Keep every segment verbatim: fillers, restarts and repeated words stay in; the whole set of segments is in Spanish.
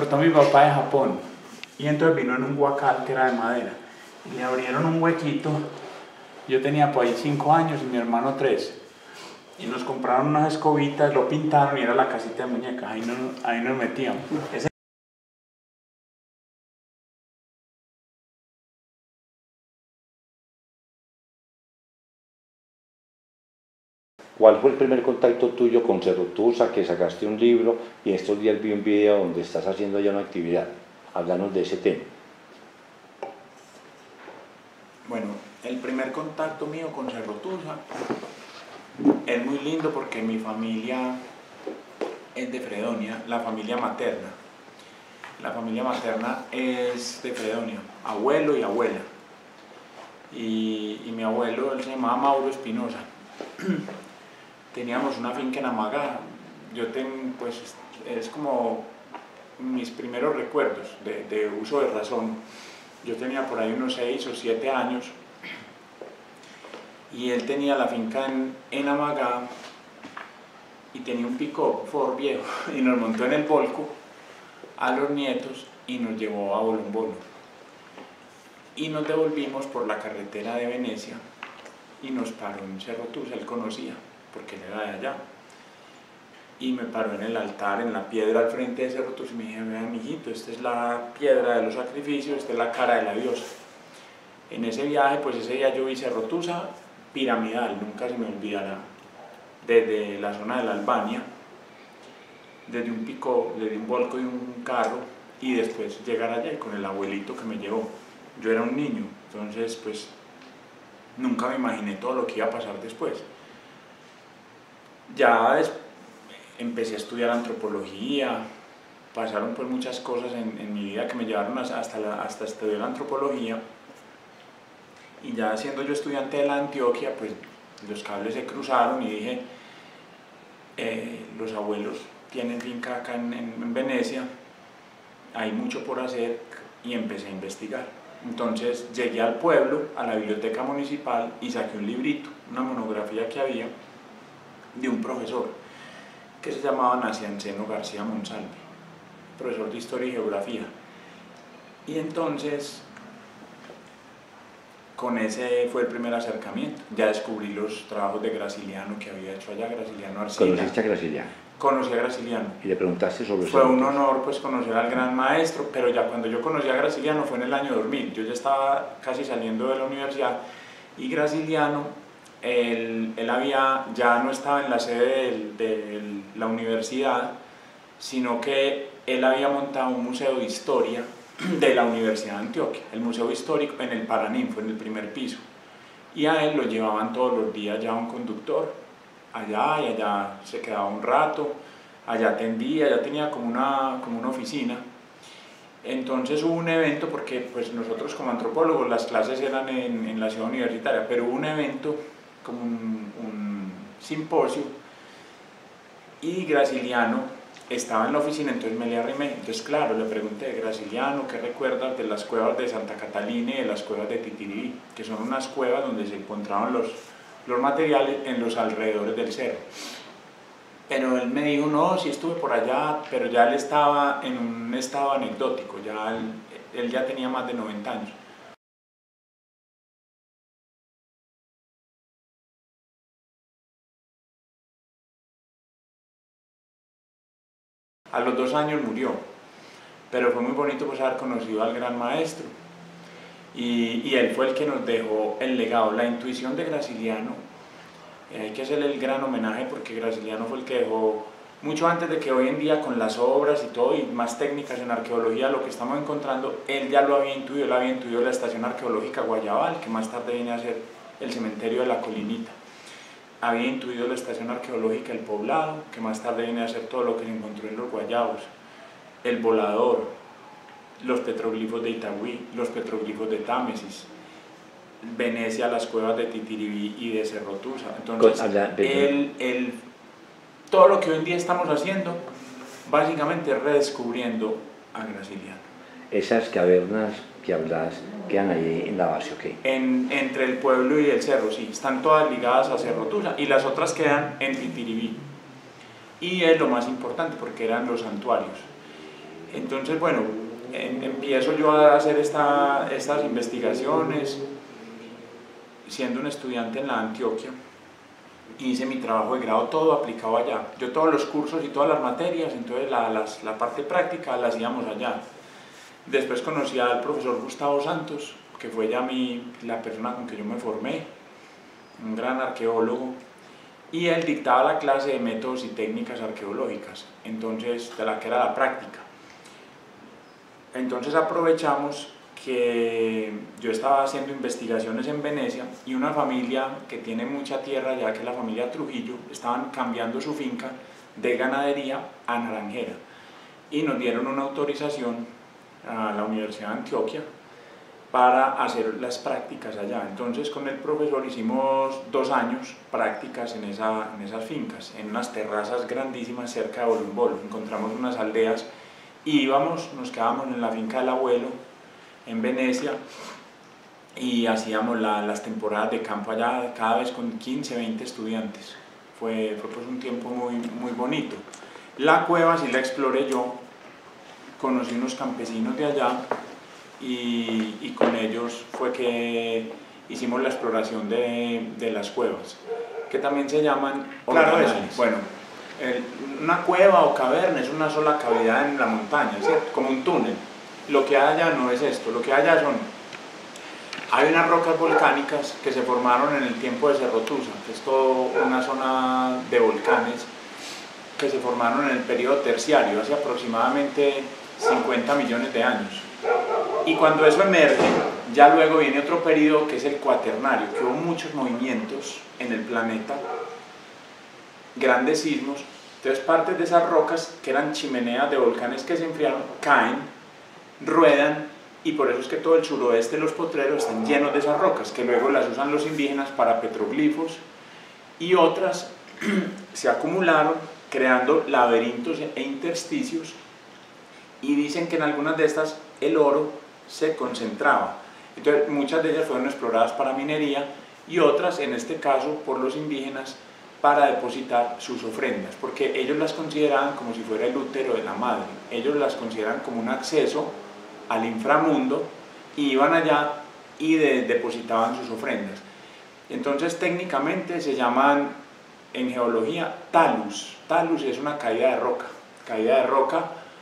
importó mi papá de Japón. Y entonces vino en un guacal que era de madera. Y le abrieron un huequito. Yo tenía por ahí cinco años y mi hermano tres. Y nos compraron unas escobitas, lo pintaron y era la casita de muñecas. Ahí, no, ahí nos metíamos. Ese ¿Cuál fue el primer contacto tuyo con Cerro-Tusa, que sacaste un libro y estos días vi un video donde estás haciendo ya una actividad? Háblanos de ese tema. Bueno, el primer contacto mío con Cerro-Tusa es muy lindo porque mi familia es de Fredonia, la familia materna. La familia materna es de Fredonia, abuelo y abuela. Y, y mi abuelo, él se llamaba Mauro Espinosa. Teníamos una finca en Amagá. Yo tengo, pues, es como mis primeros recuerdos de, de uso de razón. Yo tenía por ahí unos seis o siete años y él tenía la finca en, en Amagá y tenía un pick-up Ford viejo y nos montó en el volco a los nietos y nos llevó a Bolombolo. Y nos devolvimos por la carretera de Venecia y nos paró en Cerro-Tusa, él conocía, porque él era de allá. Y me paró en el altar, en la piedra al frente de Cerro-Tusa y me dije, vean mijito, esta es la piedra de los sacrificios, esta es la cara de la diosa. En ese viaje, pues ese día yo vi Cerro-Tusa piramidal, nunca se me olvidará, desde la zona de la Albania, desde un pico, desde un volco y un carro, y después llegar allá con el abuelito que me llevó. Yo era un niño, entonces pues nunca me imaginé todo lo que iba a pasar después. Ya después empecé a estudiar antropología, pasaron pues muchas cosas en, en mi vida que me llevaron hasta, la, hasta estudiar antropología, y ya siendo yo estudiante de la Antioquia, pues los cables se cruzaron y dije, eh, los abuelos tienen finca acá en, en, en Venecia, hay mucho por hacer, y empecé a investigar. Entonces llegué al pueblo, a la biblioteca municipal, y saqué un librito, una monografía que había de un profesor que se llamaba Nacianceno García Monsalve, profesor de Historia y Geografía. Y entonces, con ese fue el primer acercamiento. Ya descubrí los trabajos de Graciliano que había hecho allá, Graciliano Arcila. ¿Conociste a Graciliano? Conocí a Graciliano. ¿Y le preguntaste sobre eso? Fue un honor pues conocer al gran maestro, pero ya cuando yo conocí a Graciliano fue en el año dos mil. Yo ya estaba casi saliendo de la universidad, y Graciliano, Él, él había, ya no estaba en la sede de, de la universidad, sino que él había montado un museo de historia de la Universidad de Antioquia, el museo histórico en el Paraninfo, en el primer piso, y a él lo llevaban todos los días ya un conductor, allá, y allá se quedaba un rato, allá atendía, allá tenía como una, como una oficina. Entonces hubo un evento, porque pues nosotros como antropólogos las clases eran en, en la ciudad universitaria, pero hubo un evento como un, un simposio, y Graciliano estaba en la oficina, entonces me le arrimé. Entonces claro, le pregunté, Graciliano, ¿qué recuerdas de las cuevas de Santa Catalina y de las cuevas de Titiribí? Que son unas cuevas donde se encontraban los, los materiales en los alrededores del cerro. Pero él me dijo, no, sí estuve por allá, pero ya él estaba en un estado anecdótico, ya él, él ya tenía más de noventa años. A los dos años murió, pero fue muy bonito pues haber conocido al gran maestro, y, y él fue el que nos dejó el legado, la intuición de Graciliano. Eh, hay que hacerle el gran homenaje porque Graciliano fue el que dejó, mucho antes de que hoy en día con las obras y todo y más técnicas en arqueología lo que estamos encontrando, él ya lo había intuido, él había intuido la estación arqueológica Guayabal, que más tarde viene a ser el cementerio de la Colinita. Había intuido la estación arqueológica El Poblado, que más tarde viene a ser todo lo que se encontró en los Guayabos, el Volador, los petroglifos de Itagüí, los petroglifos de Támesis, Venecia, las cuevas de Titiribí y de Cerro-Tusa. Entonces, él, él, todo lo que hoy en día estamos haciendo, básicamente es redescubriendo a Graciliano. Esas cavernas que hablas quedan ahí en la base, ¿ok? En, entre el pueblo y el cerro, sí, están todas ligadas a Cerro-Tusa, y las otras quedan en Titiribí. Y es lo más importante porque eran los santuarios. Entonces, bueno, em, empiezo yo a hacer esta, estas investigaciones, siendo un estudiante en la Antioquia. Hice mi trabajo de grado todo aplicado allá. Yo todos los cursos y todas las materias, entonces la, las, la parte práctica la hacíamos allá. Después conocí al profesor Gustavo Santos, que fue ya mi, la persona con que yo me formé, un gran arqueólogo, y él dictaba la clase de métodos y técnicas arqueológicas, entonces de la que era la práctica. Entonces aprovechamos que yo estaba haciendo investigaciones en Venecia y una familia que tiene mucha tierra ya, que es la familia Trujillo, estaban cambiando su finca de ganadería a naranjera y nos dieron una autorización a la Universidad de Antioquia para hacer las prácticas allá. Entonces con el profesor hicimos dos años prácticas en, esa, en esas fincas, en unas terrazas grandísimas cerca de Bolumbolo. Encontramos unas aldeas y íbamos, nos quedábamos en la finca del abuelo en Venecia y hacíamos la, las temporadas de campo allá, cada vez con quince, veinte estudiantes. Fue, fue pues un tiempo muy, muy bonito. La cueva sí la exploré yo, conocí unos campesinos de allá y, y con ellos fue que hicimos la exploración de, de las cuevas, que también se llaman organales. Claro, eso. Bueno, el, una cueva o caverna es una sola cavidad en la montaña, ¿cierto? Como un túnel. Lo que hay allá no es esto, lo que hay allá son, hay unas rocas volcánicas que se formaron en el tiempo de Cerro Tusa, que es toda una zona de volcanes que se formaron en el periodo terciario, hace aproximadamente cincuenta millones de años. Y cuando eso emerge, ya luego viene otro periodo que es el cuaternario, que hubo muchos movimientos en el planeta, grandes sismos, entonces partes de esas rocas, que eran chimeneas de volcanes que se enfriaron, caen, ruedan, y por eso es que todo el suroeste de los potreros están llenos de esas rocas, que luego las usan los indígenas para petroglifos, y otras se acumularon creando laberintos e intersticios, y dicen que en algunas de estas el oro se concentraba. Entonces muchas de ellas fueron exploradas para minería y otras, en este caso por los indígenas, para depositar sus ofrendas, porque ellos las consideraban como si fuera el útero de la madre, ellos las consideran como un acceso al inframundo, y iban allá y de, depositaban sus ofrendas. Entonces técnicamente se llaman en geología talus. Talus es una caída de roca, caída de roca,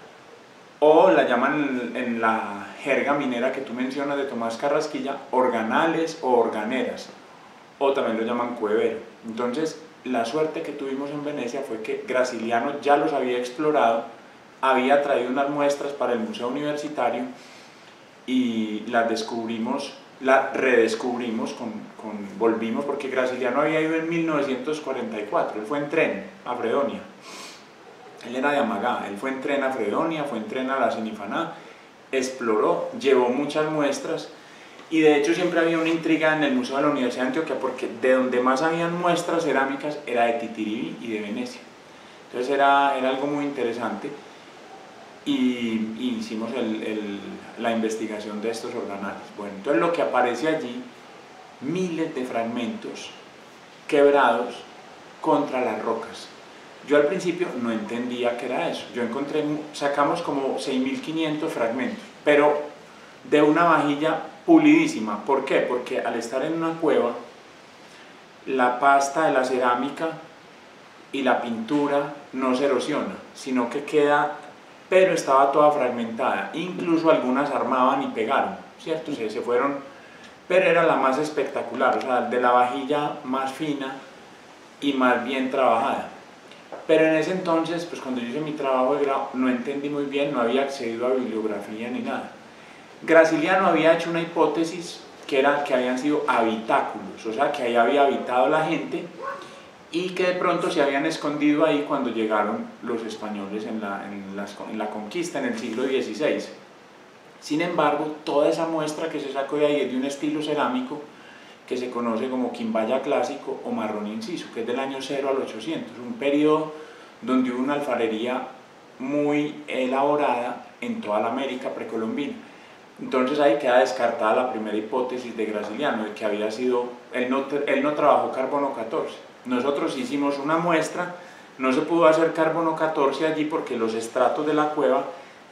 o la llaman en, en la jerga minera que tú mencionas de Tomás Carrasquilla, organales o organeras, o también lo llaman cuevero. Entonces la suerte que tuvimos en Venecia fue que Graciliano ya los había explorado, había traído unas muestras para el Museo Universitario y las descubrimos, las redescubrimos, con, con, volvimos, porque Graciliano había ido en mil novecientos cuarenta y cuatro, él fue en tren a Fredonia, él era de Amagá, él fue en tren a Fredonia, fue en tren a la Cenifaná, exploró, llevó muchas muestras, y de hecho siempre había una intriga en el Museo de la Universidad de Antioquia, porque de donde más habían muestras cerámicas era de Titiribí y de Venecia. Entonces era, era algo muy interesante, y, y hicimos el, el, la investigación de estos organales. Bueno, entonces lo que aparece allí, miles de fragmentos quebrados contra las rocas. Yo al principio no entendía qué era eso. Yo encontré, sacamos como seis mil quinientos fragmentos, pero de una vajilla pulidísima. ¿Por qué? Porque al estar en una cueva, la pasta de la cerámica y la pintura no se erosiona, sino que queda, pero estaba toda fragmentada. Incluso algunas armaban y pegaron, ¿cierto? Se, se fueron, pero era la más espectacular, o sea, de la vajilla más fina y más bien trabajada. Pero en ese entonces, pues cuando yo hice mi trabajo de grado, no entendí muy bien, no había accedido a bibliografía ni nada. Graciliano había hecho una hipótesis que era que habían sido habitáculos, o sea, que ahí había habitado la gente y que de pronto se habían escondido ahí cuando llegaron los españoles en la, en las, en la conquista en el siglo dieciséis. Sin embargo, toda esa muestra que se sacó de ahí es de un estilo cerámico que se conoce como quimbaya clásico o marrón inciso, que es del año cero al ochocientos, un periodo donde hubo una alfarería muy elaborada en toda la América precolombina. Entonces ahí queda descartada la primera hipótesis de Graciliano, de que había sido, él no, él no trabajó carbono catorce. Nosotros hicimos una muestra, no se pudo hacer carbono catorce allí porque los estratos de la cueva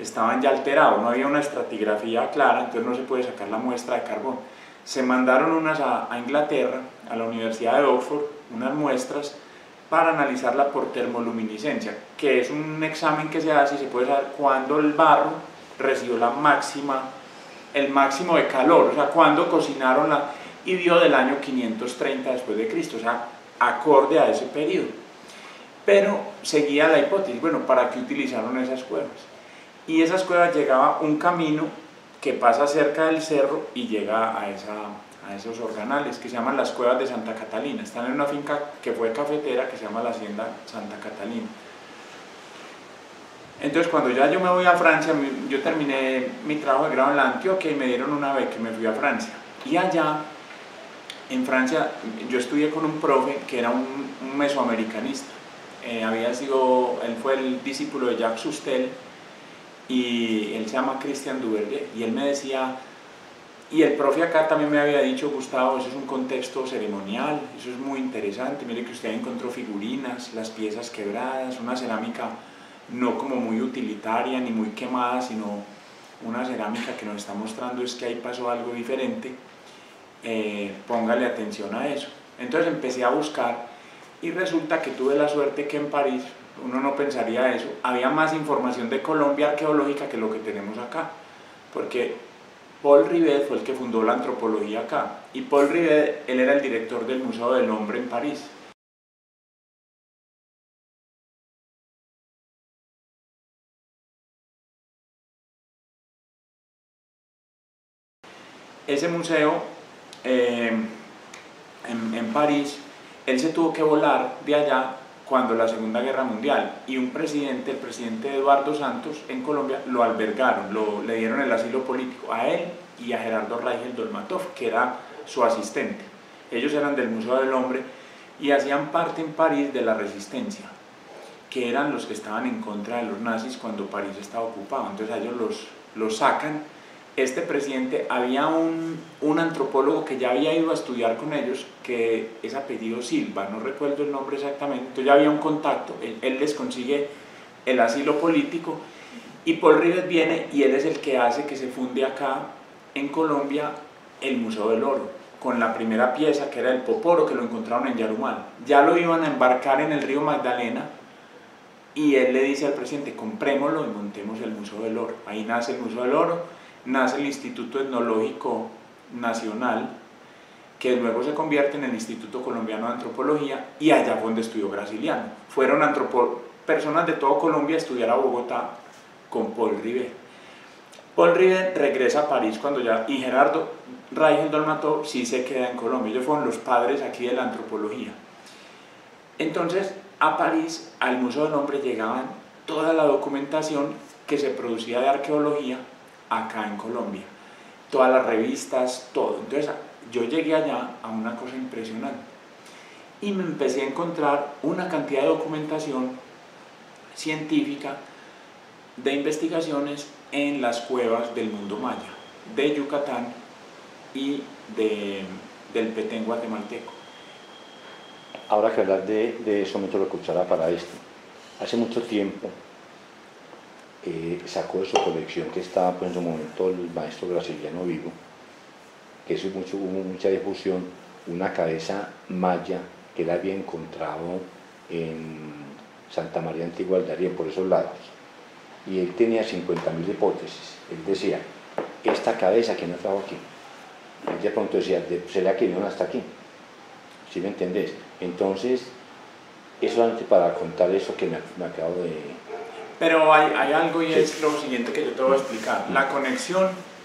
estaban ya alterados, no había una estratigrafía clara, entonces no se puede sacar la muestra de carbón. Se mandaron unas a, a Inglaterra, a la Universidad de Oxford, unas muestras para analizarla por termoluminiscencia, que es un examen que se hace y se puede saber cuándo el barro recibió la máxima, el máximo de calor, o sea, cuándo cocinaron la, y dio del año quinientos treinta después de Cristo, o sea, acorde a ese periodo. Pero seguía la hipótesis, bueno, ¿para qué utilizaron esas cuevas? Y esas cuevas llegaba un camino que pasa cerca del cerro y llega a, esa, a esos organales que se llaman las cuevas de Santa Catalina. Están en una finca que fue cafetera que se llama la Hacienda Santa Catalina. Entonces cuando ya yo me voy a Francia, yo terminé mi trabajo de grado en la Antioquia y me dieron una beca y me fui a Francia. Y allá, en Francia, yo estudié con un profe que era un, un mesoamericanista. Eh, había sido, él fue el discípulo de Jacques Sustel, y él se llama Christian Duverger, y él me decía, y el profe acá también me había dicho, Gustavo, eso es un contexto ceremonial, eso es muy interesante, mire que usted encontró figurinas, las piezas quebradas, una cerámica no como muy utilitaria ni muy quemada, sino una cerámica que nos está mostrando es que ahí pasó algo diferente, eh, póngale atención a eso. Entonces empecé a buscar y resulta que tuve la suerte que en París, uno no pensaría eso, había más información de Colombia arqueológica que lo que tenemos acá, porque Paul Rivet fue el que fundó la antropología acá, y Paul Rivet, él era el director del Museo del Hombre en París. Ese museo eh, en, en París, él se tuvo que volar de allá cuando la Segunda Guerra Mundial, y un presidente, el presidente Eduardo Santos en Colombia, lo albergaron, lo, le dieron el asilo político a él y a Gerardo Reichel Dolmatov, que era su asistente. Ellos eran del Museo del Hombre y hacían parte en París de la resistencia, que eran los que estaban en contra de los nazis cuando París estaba ocupado. Entonces a ellos los, los sacan. Este presidente, había un, un antropólogo que ya había ido a estudiar con ellos, que es apellido Silva, no recuerdo el nombre exactamente, entonces ya había un contacto, él, él les consigue el asilo político, y Paul Rivet viene y él es el que hace que se funde acá en Colombia el Museo del Oro, con la primera pieza que era el Poporo, que lo encontraron en Yarumal. Ya lo iban a embarcar en el río Magdalena, y él le dice al presidente, comprémoslo y montemos el Museo del Oro. Ahí nace el Museo del Oro, nace el Instituto Etnológico Nacional, que luego se convierte en el Instituto Colombiano de Antropología, y allá fue donde estudió Graciliano. Fueron personas de todo Colombia a estudiar a Bogotá con Paul Rivet. Paul Rivet regresa a París cuando ya, y Gerardo Reichel Dolmatov sí se queda en Colombia. Ellos fueron los padres aquí de la antropología. Entonces, a París, al Museo del Hombre, llegaban toda la documentación que se producía de arqueología acá en Colombia, todas las revistas, todo. Entonces yo llegué allá a una cosa impresionante y me empecé a encontrar una cantidad de documentación científica de investigaciones en las cuevas del mundo maya, de Yucatán y de, del Petén guatemalteco. Ahora que hablar de, de eso, meto la cuchara para esto. Hace mucho tiempo Eh, sacó de su colección, que estaba pues, en su momento el maestro Graciliano Vigo, que eso mucho, hubo mucha difusión, una cabeza maya que él había encontrado en Santa María Antigua del Darién, por esos lados, y él tenía cincuenta mil hipótesis. Él decía, esta cabeza que no trajo aquí, él de pronto decía, ¿será que vinieron hasta aquí? ¿Sí me entendés? Entonces, eso antes para contar eso que me, me acabo de... Pero hay, hay algo y es lo siguiente que yo te voy a explicar. La conexión,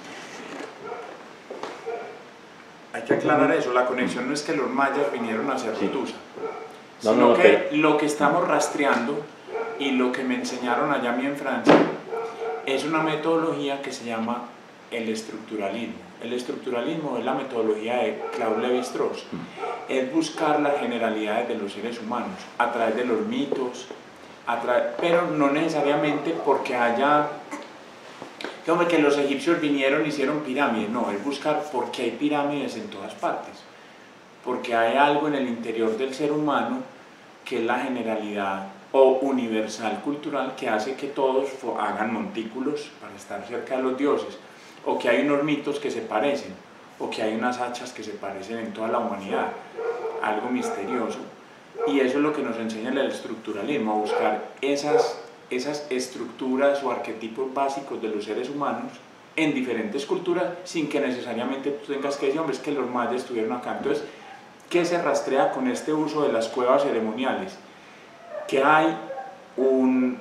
hay que aclarar eso, la conexión no es que los mayas vinieron a hacer Rutusa, sí. no, sino no, no, que pero... lo que estamos rastreando y lo que me enseñaron allá a mí en Francia es una metodología que se llama el estructuralismo. El estructuralismo es la metodología de Claude Lévi-Strauss, mm. es buscar las generalidades de los seres humanos a través de los mitos, pero no necesariamente porque haya, como que los egipcios vinieron y hicieron pirámides, no, es buscar por qué hay pirámides en todas partes, porque hay algo en el interior del ser humano que es la generalidad, o universal cultural que hace que todos hagan montículos para estar cerca de los dioses, o que hay unos mitos que se parecen, o que hay unas hachas que se parecen en toda la humanidad, algo misterioso. Y eso es lo que nos enseña el estructuralismo, a buscar esas, esas estructuras o arquetipos básicos de los seres humanos en diferentes culturas, sin que necesariamente tú tengas que decir, hombre, es que los mayas estuvieron acá. Entonces, ¿qué se rastrea con este uso de las cuevas ceremoniales? Que hay un,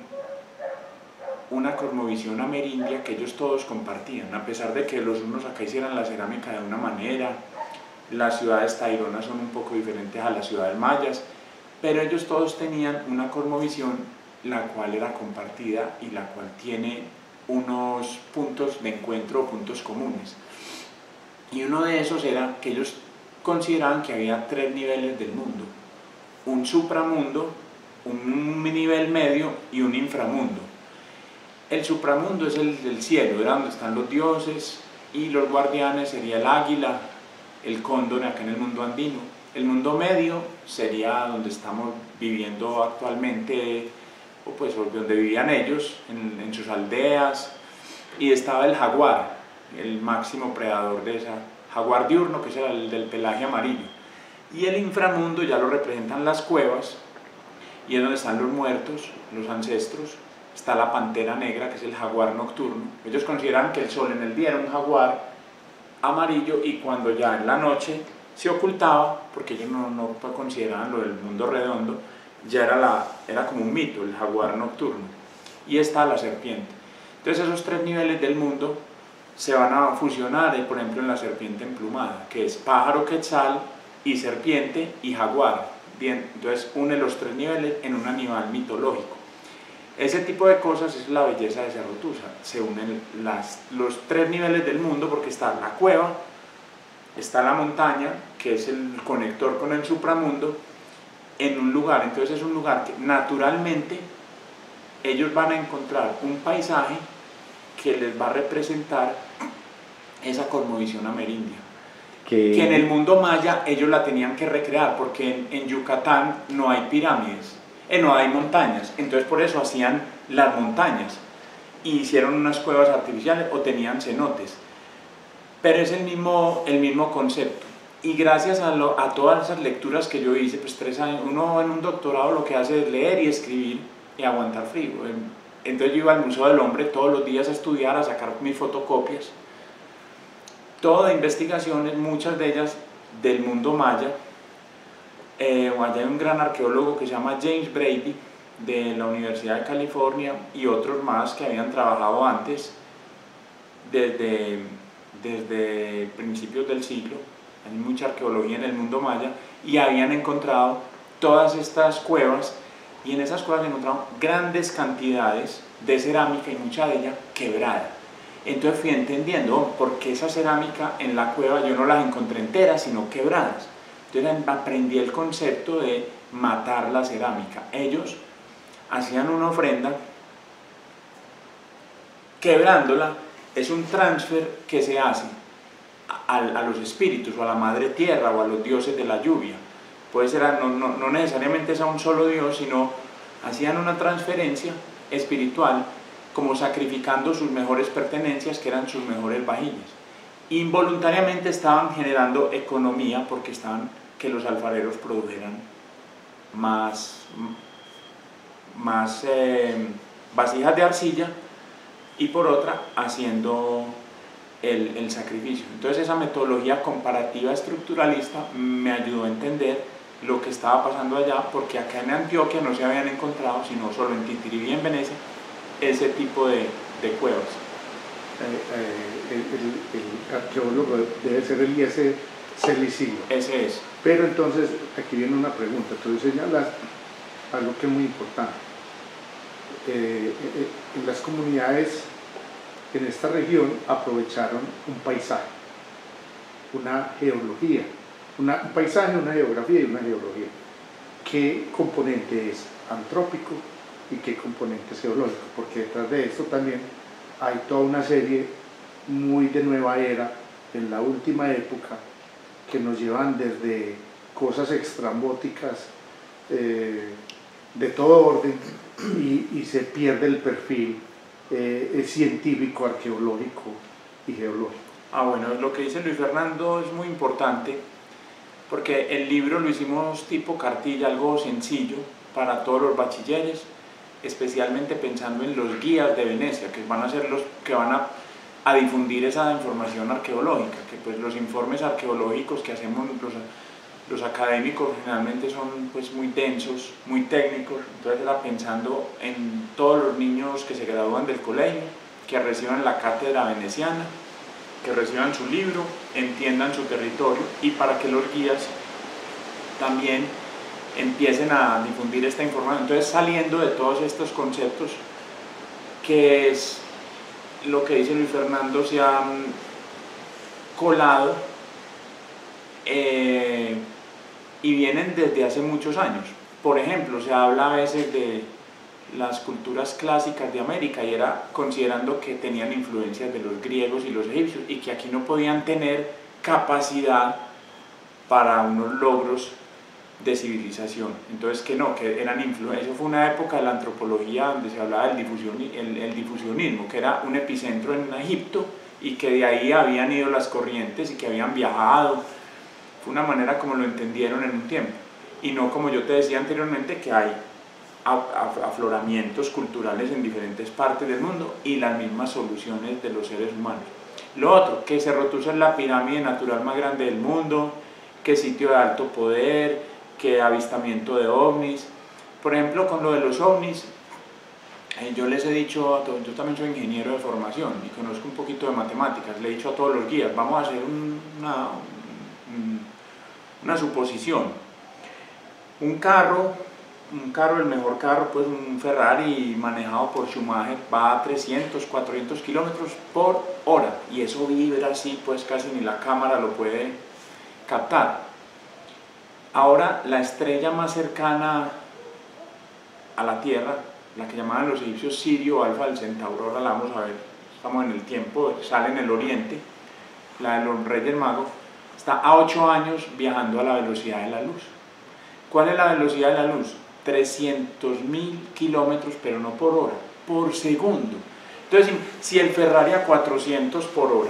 una cosmovisión amerindia que ellos todos compartían, a pesar de que los unos acá hicieran la cerámica de una manera, las ciudades taironas son un poco diferentes a las ciudades mayas, pero ellos todos tenían una cosmovisión la cual era compartida y la cual tiene unos puntos de encuentro o puntos comunes. Y uno de esos era que ellos consideraban que había tres niveles del mundo: un supramundo, un nivel medio y un inframundo. El supramundo es el del cielo, era donde están los dioses, y los guardianes sería el águila, el cóndor acá en el mundo andino. El mundo medio sería donde estamos viviendo actualmente, o pues donde vivían ellos, en, en sus aldeas, y estaba el jaguar, el máximo predador de esa, jaguar diurno, que es el del pelaje amarillo. Y el inframundo ya lo representan las cuevas, y es donde están los muertos, los ancestros. Está la pantera negra, que es el jaguar nocturno. Ellos consideran que el sol en el día era un jaguar amarillo, y cuando ya en la noche se ocultaba, porque ellos no, no consideraban lo del mundo redondo, ya era, la, era como un mito, el jaguar nocturno. Y está la serpiente. Entonces esos tres niveles del mundo se van a fusionar, por ejemplo, en la serpiente emplumada, que es pájaro quetzal y serpiente y jaguar. Bien, entonces une los tres niveles en un animal mitológico. Ese tipo de cosas es la belleza de Cerro Tusa. Se unen las, los tres niveles del mundo, porque está la cueva, está la montaña, que es el conector con el supramundo, en un lugar. Entonces es un lugar que naturalmente ellos van a encontrar un paisaje que les va a representar esa cosmovisión amerindia, que, que en el mundo maya ellos la tenían que recrear, porque en, en Yucatán no hay pirámides, eh, no hay montañas, entonces por eso hacían las montañas y hicieron unas cuevas artificiales o tenían cenotes, pero es el mismo, el mismo concepto. Y gracias a, lo, a todas esas lecturas que yo hice, pues tres años, uno en un doctorado lo que hace es leer y escribir y aguantar frío. Entonces yo iba al Museo del Hombre todos los días a estudiar, a sacar mis fotocopias, todo de investigaciones, muchas de ellas del mundo maya. Eh, allá hay un gran arqueólogo que se llama James Brady, de la Universidad de California, y otros más que habían trabajado antes, desde, desde principios del siglo. Hay mucha arqueología en el mundo maya, y habían encontrado todas estas cuevas, y en esas cuevas encontraron grandes cantidades de cerámica, y mucha de ella quebrada. Entonces fui entendiendo oh, por qué esa cerámica en la cueva yo no las encontré enteras, sino quebradas. Entonces aprendí el concepto de matar la cerámica. Ellos hacían una ofrenda quebrándola, es un transfer que se hace a, a los espíritus, o a la madre tierra, o a los dioses de la lluvia. Puede ser, no, no, no necesariamente es a un solo dios, sino hacían una transferencia espiritual, como sacrificando sus mejores pertenencias, que eran sus mejores vajillas. Involuntariamente estaban generando economía, porque estaban que los alfareros produjeran más, más eh, vasijas de arcilla, y por otra haciendo el, el sacrificio. Entonces esa metodología comparativa estructuralista me ayudó a entender lo que estaba pasando allá, porque acá en Antioquia no se habían encontrado, sino solo en Titiribí y en Venecia, ese tipo de, de cuevas. Eh, eh, el, el, el arqueólogo debe ser Eliezer Celicillo. Ese es. Pero entonces, aquí viene una pregunta. Tú señalas algo que es muy importante. Eh, eh, en las comunidades en esta región aprovecharon un paisaje, una geología, una, un paisaje, una geografía y una geología. ¿Qué componente es antrópico y qué componente es geológico? Porque detrás de esto también hay toda una serie muy de nueva era, en la última época, que nos llevan desde cosas extrambóticas, eh, de todo orden y, y se pierde el perfil eh, científico, arqueológico y geológico. Ah, bueno, lo que dice Luis Fernando es muy importante porque el libro lo hicimos tipo cartilla, algo sencillo para todos los bachilleres, especialmente pensando en los guías de Venecia, que van a ser los que van a, a difundir esa información arqueológica, que pues los informes arqueológicos que hacemos los, los académicos generalmente son pues muy densos, muy técnicos, entonces era pensando en todos los niños que se gradúan del colegio, que reciban la cátedra veneciana, que reciban su libro, entiendan su territorio y para que los guías también empiecen a difundir esta información. Entonces, saliendo de todos estos conceptos, que es lo que dice Luis Fernando, se han colado eh, y vienen desde hace muchos años. Por ejemplo, se habla a veces de las culturas clásicas de América y era considerando que tenían influencias de los griegos y los egipcios y que aquí no podían tener capacidad para unos logros de civilización, entonces que no, que eran influencias. Eso fue una época de la antropología donde se hablaba del difusión, el, el difusionismo, que era un epicentro en Egipto y que de ahí habían ido las corrientes y que habían viajado. Fue una manera como lo entendieron en un tiempo y no como yo te decía anteriormente, que hay afloramientos culturales en diferentes partes del mundo y las mismas soluciones de los seres humanos. Lo otro, que Cerro Tusa es la pirámide natural más grande del mundo, que sitio de alto poder, que avistamiento de ovnis. Por ejemplo, con lo de los ovnis, eh, yo les he dicho a todos, yo también soy ingeniero de formación y conozco un poquito de matemáticas, le he dicho a todos los guías, vamos a hacer un, una, un, una suposición. Un carro un carro, el mejor carro, pues un Ferrari manejado por Schumacher, va a trescientos, cuatrocientos kilómetros por hora y eso vibra así, pues casi ni la cámara lo puede captar. Ahora la estrella más cercana a la Tierra, la que llamaban los egipcios Sirio Alfa del Centauro, ahora la vamos a ver, estamos en el tiempo, sale en el oriente, la de los Reyes Magos, está a ocho años viajando a la velocidad de la luz. ¿Cuál es la velocidad de la luz? trescientos mil kilómetros, pero no por hora, por segundo. Entonces, si el Ferrari a cuatrocientos por hora,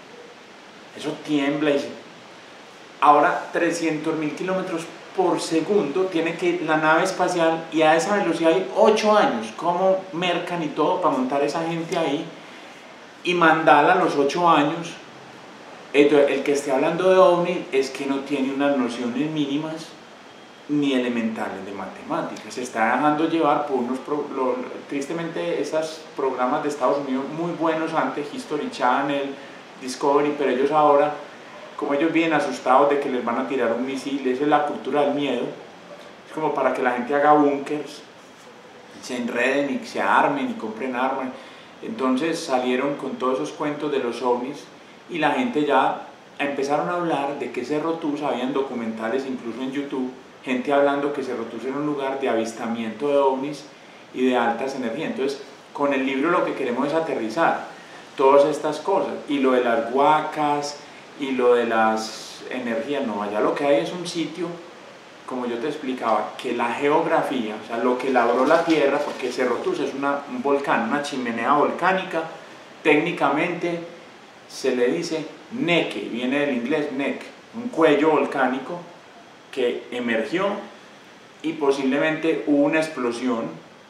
eso tiembla y se... Ahora, trescientos mil kilómetros por segundo tiene que ir la nave espacial y a esa velocidad hay ocho años. ¿Cómo mercan y todo para montar esa gente ahí y mandarla a los ocho años? Entonces, el que esté hablando de ovni es que no tiene unas nociones mínimas ni elementales de matemáticas, se está dejando llevar por unos, pro, lo, tristemente esos programas de Estados Unidos muy buenos antes, History Channel, Discovery, pero ellos ahora, como ellos vienen asustados de que les van a tirar un misil, esa es la cultura del miedo, es como para que la gente haga búnkers, se enreden y se armen y compren armas, entonces salieron con todos esos cuentos de los ovnis y la gente ya empezaron a hablar de que Cerro Tusa, habían documentales incluso en YouTube, gente hablando que Cerro Tusa era un lugar de avistamiento de ovnis y de altas energías. Entonces, con el libro lo que queremos es aterrizar todas estas cosas, y lo de las huacas, y lo de las energías, no, allá lo que hay es un sitio, como yo te explicaba, que la geografía, o sea, lo que labró la Tierra, porque Cerro Tusa es una, un volcán, una chimenea volcánica, técnicamente se le dice neque, viene del inglés neck, un cuello volcánico, que emergió y posiblemente hubo una explosión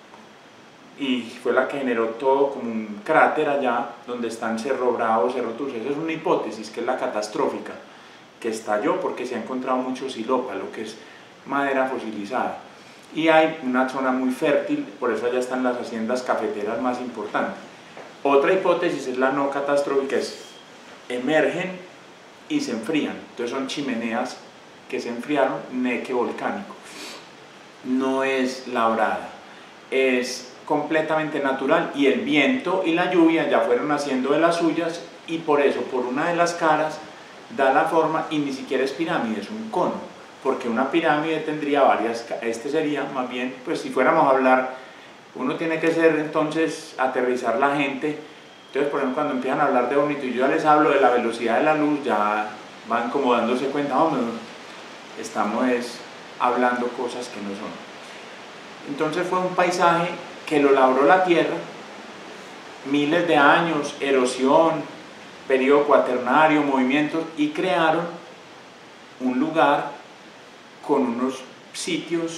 y fue la que generó todo como un cráter allá donde están Cerro Bravo, Cerro Tusa. Esa es una hipótesis que es la catastrófica, que estalló porque se ha encontrado mucho silopa, lo que es madera fosilizada, y hay una zona muy fértil, por eso allá están las haciendas cafeteras más importantes. Otra hipótesis es la no catastrófica, es emergen y se enfrían, entonces son chimeneas que se enfriaron, neque volcánico. No es labrada, es completamente natural y el viento y la lluvia ya fueron haciendo de las suyas y por eso, por una de las caras, da la forma y ni siquiera es pirámide, es un cono, porque una pirámide tendría varias, este sería más bien, pues si fuéramos a hablar, uno tiene que ser entonces, aterrizar la gente, entonces por ejemplo cuando empiezan a hablar de ovni y yo ya les hablo de la velocidad de la luz, ya van como dándose cuenta, oh, no, estamos es, hablando cosas que no son. Entonces fue un paisaje que lo labró la tierra, miles de años, erosión, periodo cuaternario, movimientos, y crearon un lugar con unos sitios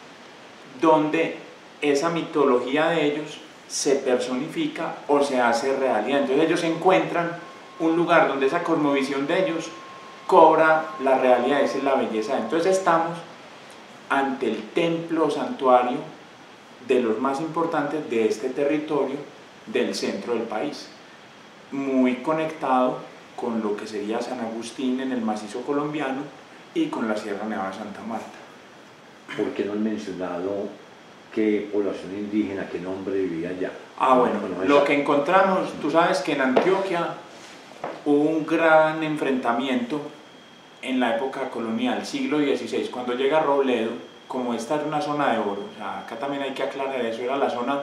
donde esa mitología de ellos se personifica o se hace realidad. Entonces ellos encuentran un lugar donde esa cosmovisión de ellos cobra la realidad, esa es la belleza. Entonces estamos ante el templo o santuario de los más importantes de este territorio del centro del país, muy conectado con lo que sería San Agustín en el macizo colombiano y con la Sierra Nevada de Santa Marta. ¿Por qué no han mencionado qué población indígena, qué nombre vivía allá? Ah, bueno, bueno lo que encontramos, tú sabes que en Antioquia hubo un gran enfrentamiento en la época colonial, siglo dieciséis, cuando llega Robledo, como esta era una zona de oro, o sea, acá también hay que aclarar eso, era la zona,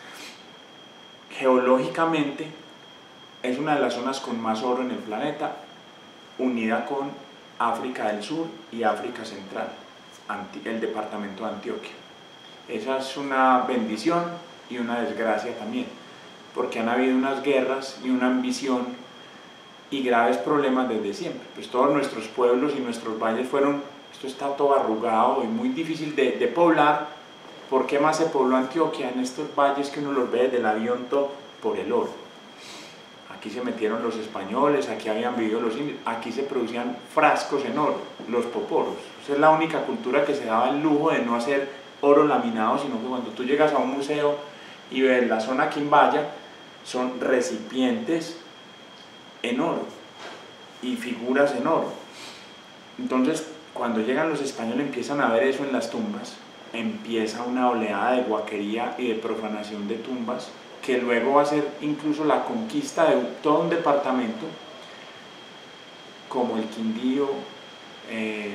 geológicamente, es una de las zonas con más oro en el planeta, unida con África del Sur y África Central, el departamento de Antioquia. Esa es una bendición y una desgracia también, porque han habido unas guerras y una ambición y graves problemas desde siempre. Pues todos nuestros pueblos y nuestros valles fueron, esto está todo arrugado y muy difícil de, de poblar. ¿Por qué más se pobló Antioquia en estos valles que uno los ve desde el avión? Todo por el oro. Aquí se metieron los españoles, aquí habían vivido los indios, aquí se producían frascos en oro, los poporos. Esa es la única cultura que se daba el lujo de no hacer oro laminado, sino que cuando tú llegas a un museo y ves la zona Quimbaya, son recipientes en oro y figuras en oro. Entonces, cuando llegan los españoles empiezan a ver eso en las tumbas, empieza una oleada de guaquería y de profanación de tumbas, que luego va a ser incluso la conquista de todo un departamento como el Quindío, eh,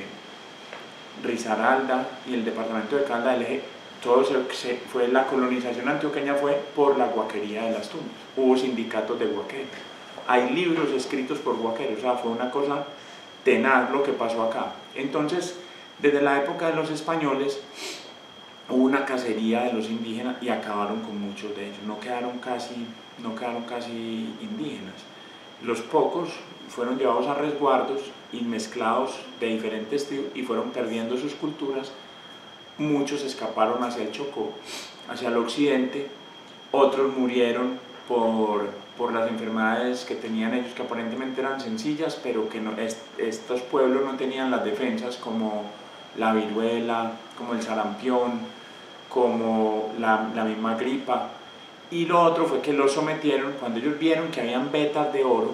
Risaralda y el departamento de Calda del Eje. Todo se, se, fue, la colonización antioqueña fue por la guaquería de las tumbas. Hubo sindicatos de guaqueros, hay libros escritos por guaqueros, o sea, fue una cosa tenaz lo que pasó acá. Entonces, desde la época de los españoles hubo una cacería de los indígenas y acabaron con muchos de ellos, no quedaron casi, no quedaron casi indígenas. Los pocos fueron llevados a resguardos y mezclados de diferentes tribus y fueron perdiendo sus culturas. Muchos escaparon hacia el Chocó, hacia el occidente, otros murieron por, por las enfermedades que tenían ellos, que aparentemente eran sencillas, pero que no, est, estos pueblos no tenían las defensas, como la viruela, como el sarampión, como la, la misma gripa. Y lo otro fue que los sometieron, cuando ellos vieron que habían vetas de oro,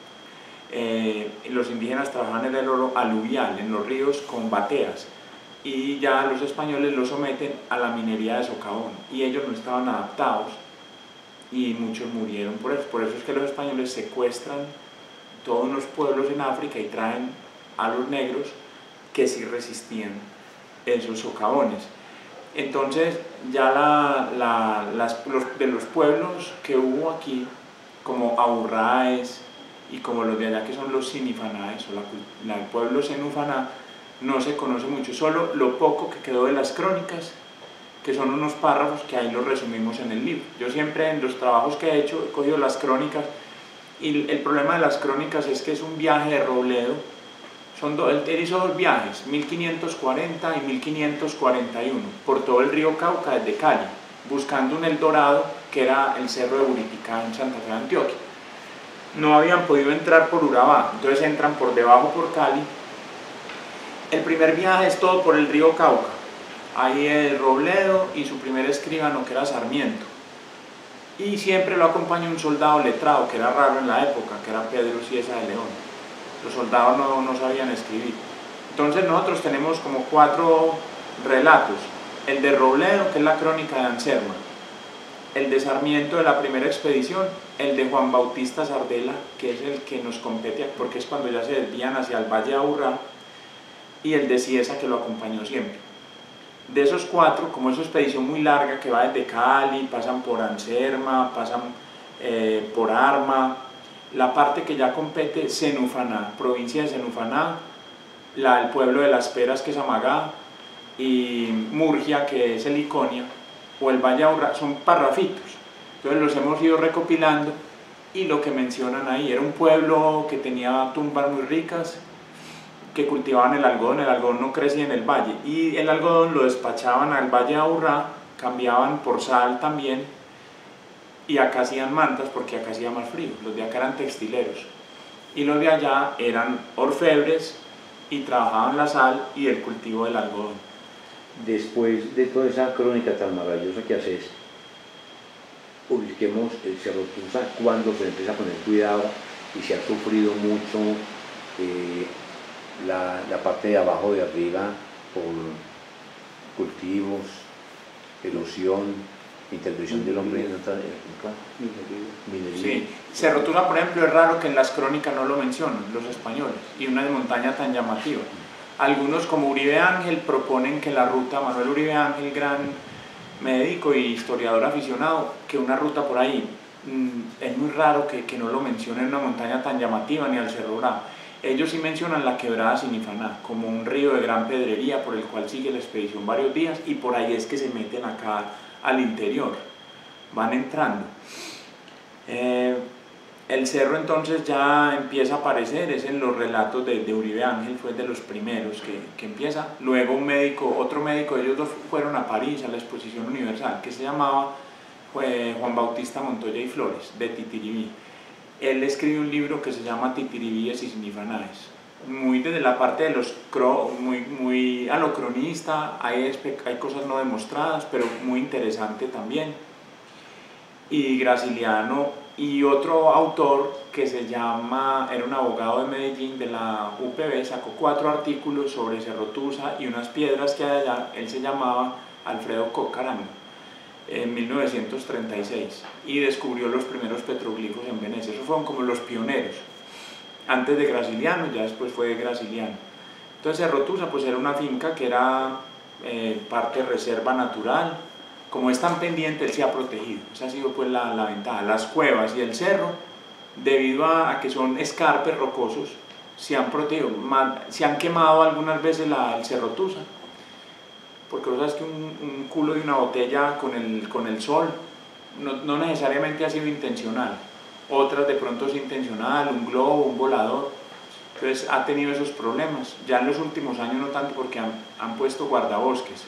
eh, los indígenas trabajaban en el oro aluvial, en los ríos con bateas, y ya los españoles los someten a la minería de socavón, y ellos no estaban adaptados, y muchos murieron por eso. Por eso es que los españoles secuestran todos los pueblos en África y traen a los negros que sí resistían esos socavones. Entonces ya la, la, las, los, de los pueblos que hubo aquí, como Aburraes y como los de allá que son los Sinifanaes, o la, la, el pueblo Senufaná, no se conoce mucho, solo lo poco que quedó de las crónicas, que son unos párrafos que ahí los resumimos en el libro. Yo siempre en los trabajos que he hecho he cogido las crónicas, y el problema de las crónicas es que es un viaje de Robledo. Son do, él hizo dos viajes, mil quinientos cuarenta y mil quinientos cuarenta y uno, por todo el río Cauca desde Cali, buscando un Eldorado que era el Cerro de Buriticá en Santa Fe de Antioquia. No habían podido entrar por Urabá, entonces entran por debajo por Cali. El primer viaje es todo por el río Cauca, ahí el Robledo y su primer escribano que era Sarmiento. Y siempre lo acompaña un soldado letrado, que era raro en la época, que era Pedro Cieza de León. Los soldados no, no sabían escribir. Entonces nosotros tenemos como cuatro relatos: el de Robledo, que es la crónica de Anserma, el de Sarmiento de la primera expedición, el de Juan Bautista Sardela, que es el que nos compete porque es cuando ya se desvían hacia el Valle de Aburrá, y el de Cieza, que lo acompañó siempre. De esos cuatro, como es una expedición muy larga que va desde Cali, pasan por Anserma, pasan eh, por Arma, la parte que ya compete Senufaná, provincia de Senufaná, la, el pueblo de Las Peras, que es Amagá, y Murgia, que es el Iconia, o el Valle Aburrá, son parrafitos. Entonces los hemos ido recopilando y lo que mencionan ahí, era un pueblo que tenía tumbas muy ricas, que cultivaban el algodón, el algodón no crecía en el valle, y el algodón lo despachaban al Valle Aburrá, cambiaban por sal también, y acá hacían mantas porque acá hacía más frío, los de acá eran textileros, y los de allá eran orfebres y trabajaban la sal y el cultivo del algodón. Después de toda esa crónica tan maravillosa que haces, ubiquemos el Cerro Tusa, cuando se empieza a poner cuidado y se ha sufrido mucho eh, la, la parte de abajo de arriba por cultivos, erosión, intervención del hombre en otra minería. Sí. Cerro Tusa, por ejemplo, es raro que en las crónicas no lo mencionen los españoles, y una montaña tan llamativa. Algunos, como Uribe Ángel, proponen que la ruta, Manuel Uribe Ángel, gran médico y historiador aficionado, que una ruta por ahí, mmm, es muy raro que, que no lo mencionen una montaña tan llamativa ni al Cerro Bravo. Ellos sí mencionan la quebrada Sinifaná como un río de gran pedrería por el cual sigue la expedición varios días, y por ahí es que se meten acá al interior, van entrando. Eh, el cerro entonces ya empieza a aparecer, es en los relatos de, de Uribe Ángel, fue de los primeros que, que empieza. Luego un médico, otro médico, ellos dos fueron a París a la exposición universal, que se llamaba fue Juan Bautista Montoya y Flores, de Titiribí. Él escribe un libro que se llama Titiribíes y Sinifanáes, muy desde la parte de los cro, muy, muy a lo cronista, hay, hay cosas no demostradas, pero muy interesante también. Y Graciliano y otro autor que se llama, era un abogado de Medellín de la U P B, sacó cuatro artículos sobre Cerro Tusa y unas piedras que hay allá. Él se llamaba Alfredo Cocarano, en mil novecientos treinta y seis, y descubrió los primeros petroglifos en Venecia. Esos fueron como los pioneros, antes de Graciliano, ya después fue de Graciliano. Entonces Cerro Tusa pues era una finca que era eh, parte reserva natural. Como es tan pendiente, él se ha protegido. Esa ha sido pues la, la ventaja. Las cuevas y el cerro, debido a, a que son escarpes rocosos, se han protegido. Se han quemado algunas veces la, el Cerro Tusa, porque vos sabes que un, un culo de una botella con el, con el sol no, no necesariamente ha sido intencional. Otras de pronto es intencional, un globo, un volador. Entonces ha tenido esos problemas. Ya en los últimos años no tanto, porque han, han puesto guardabosques.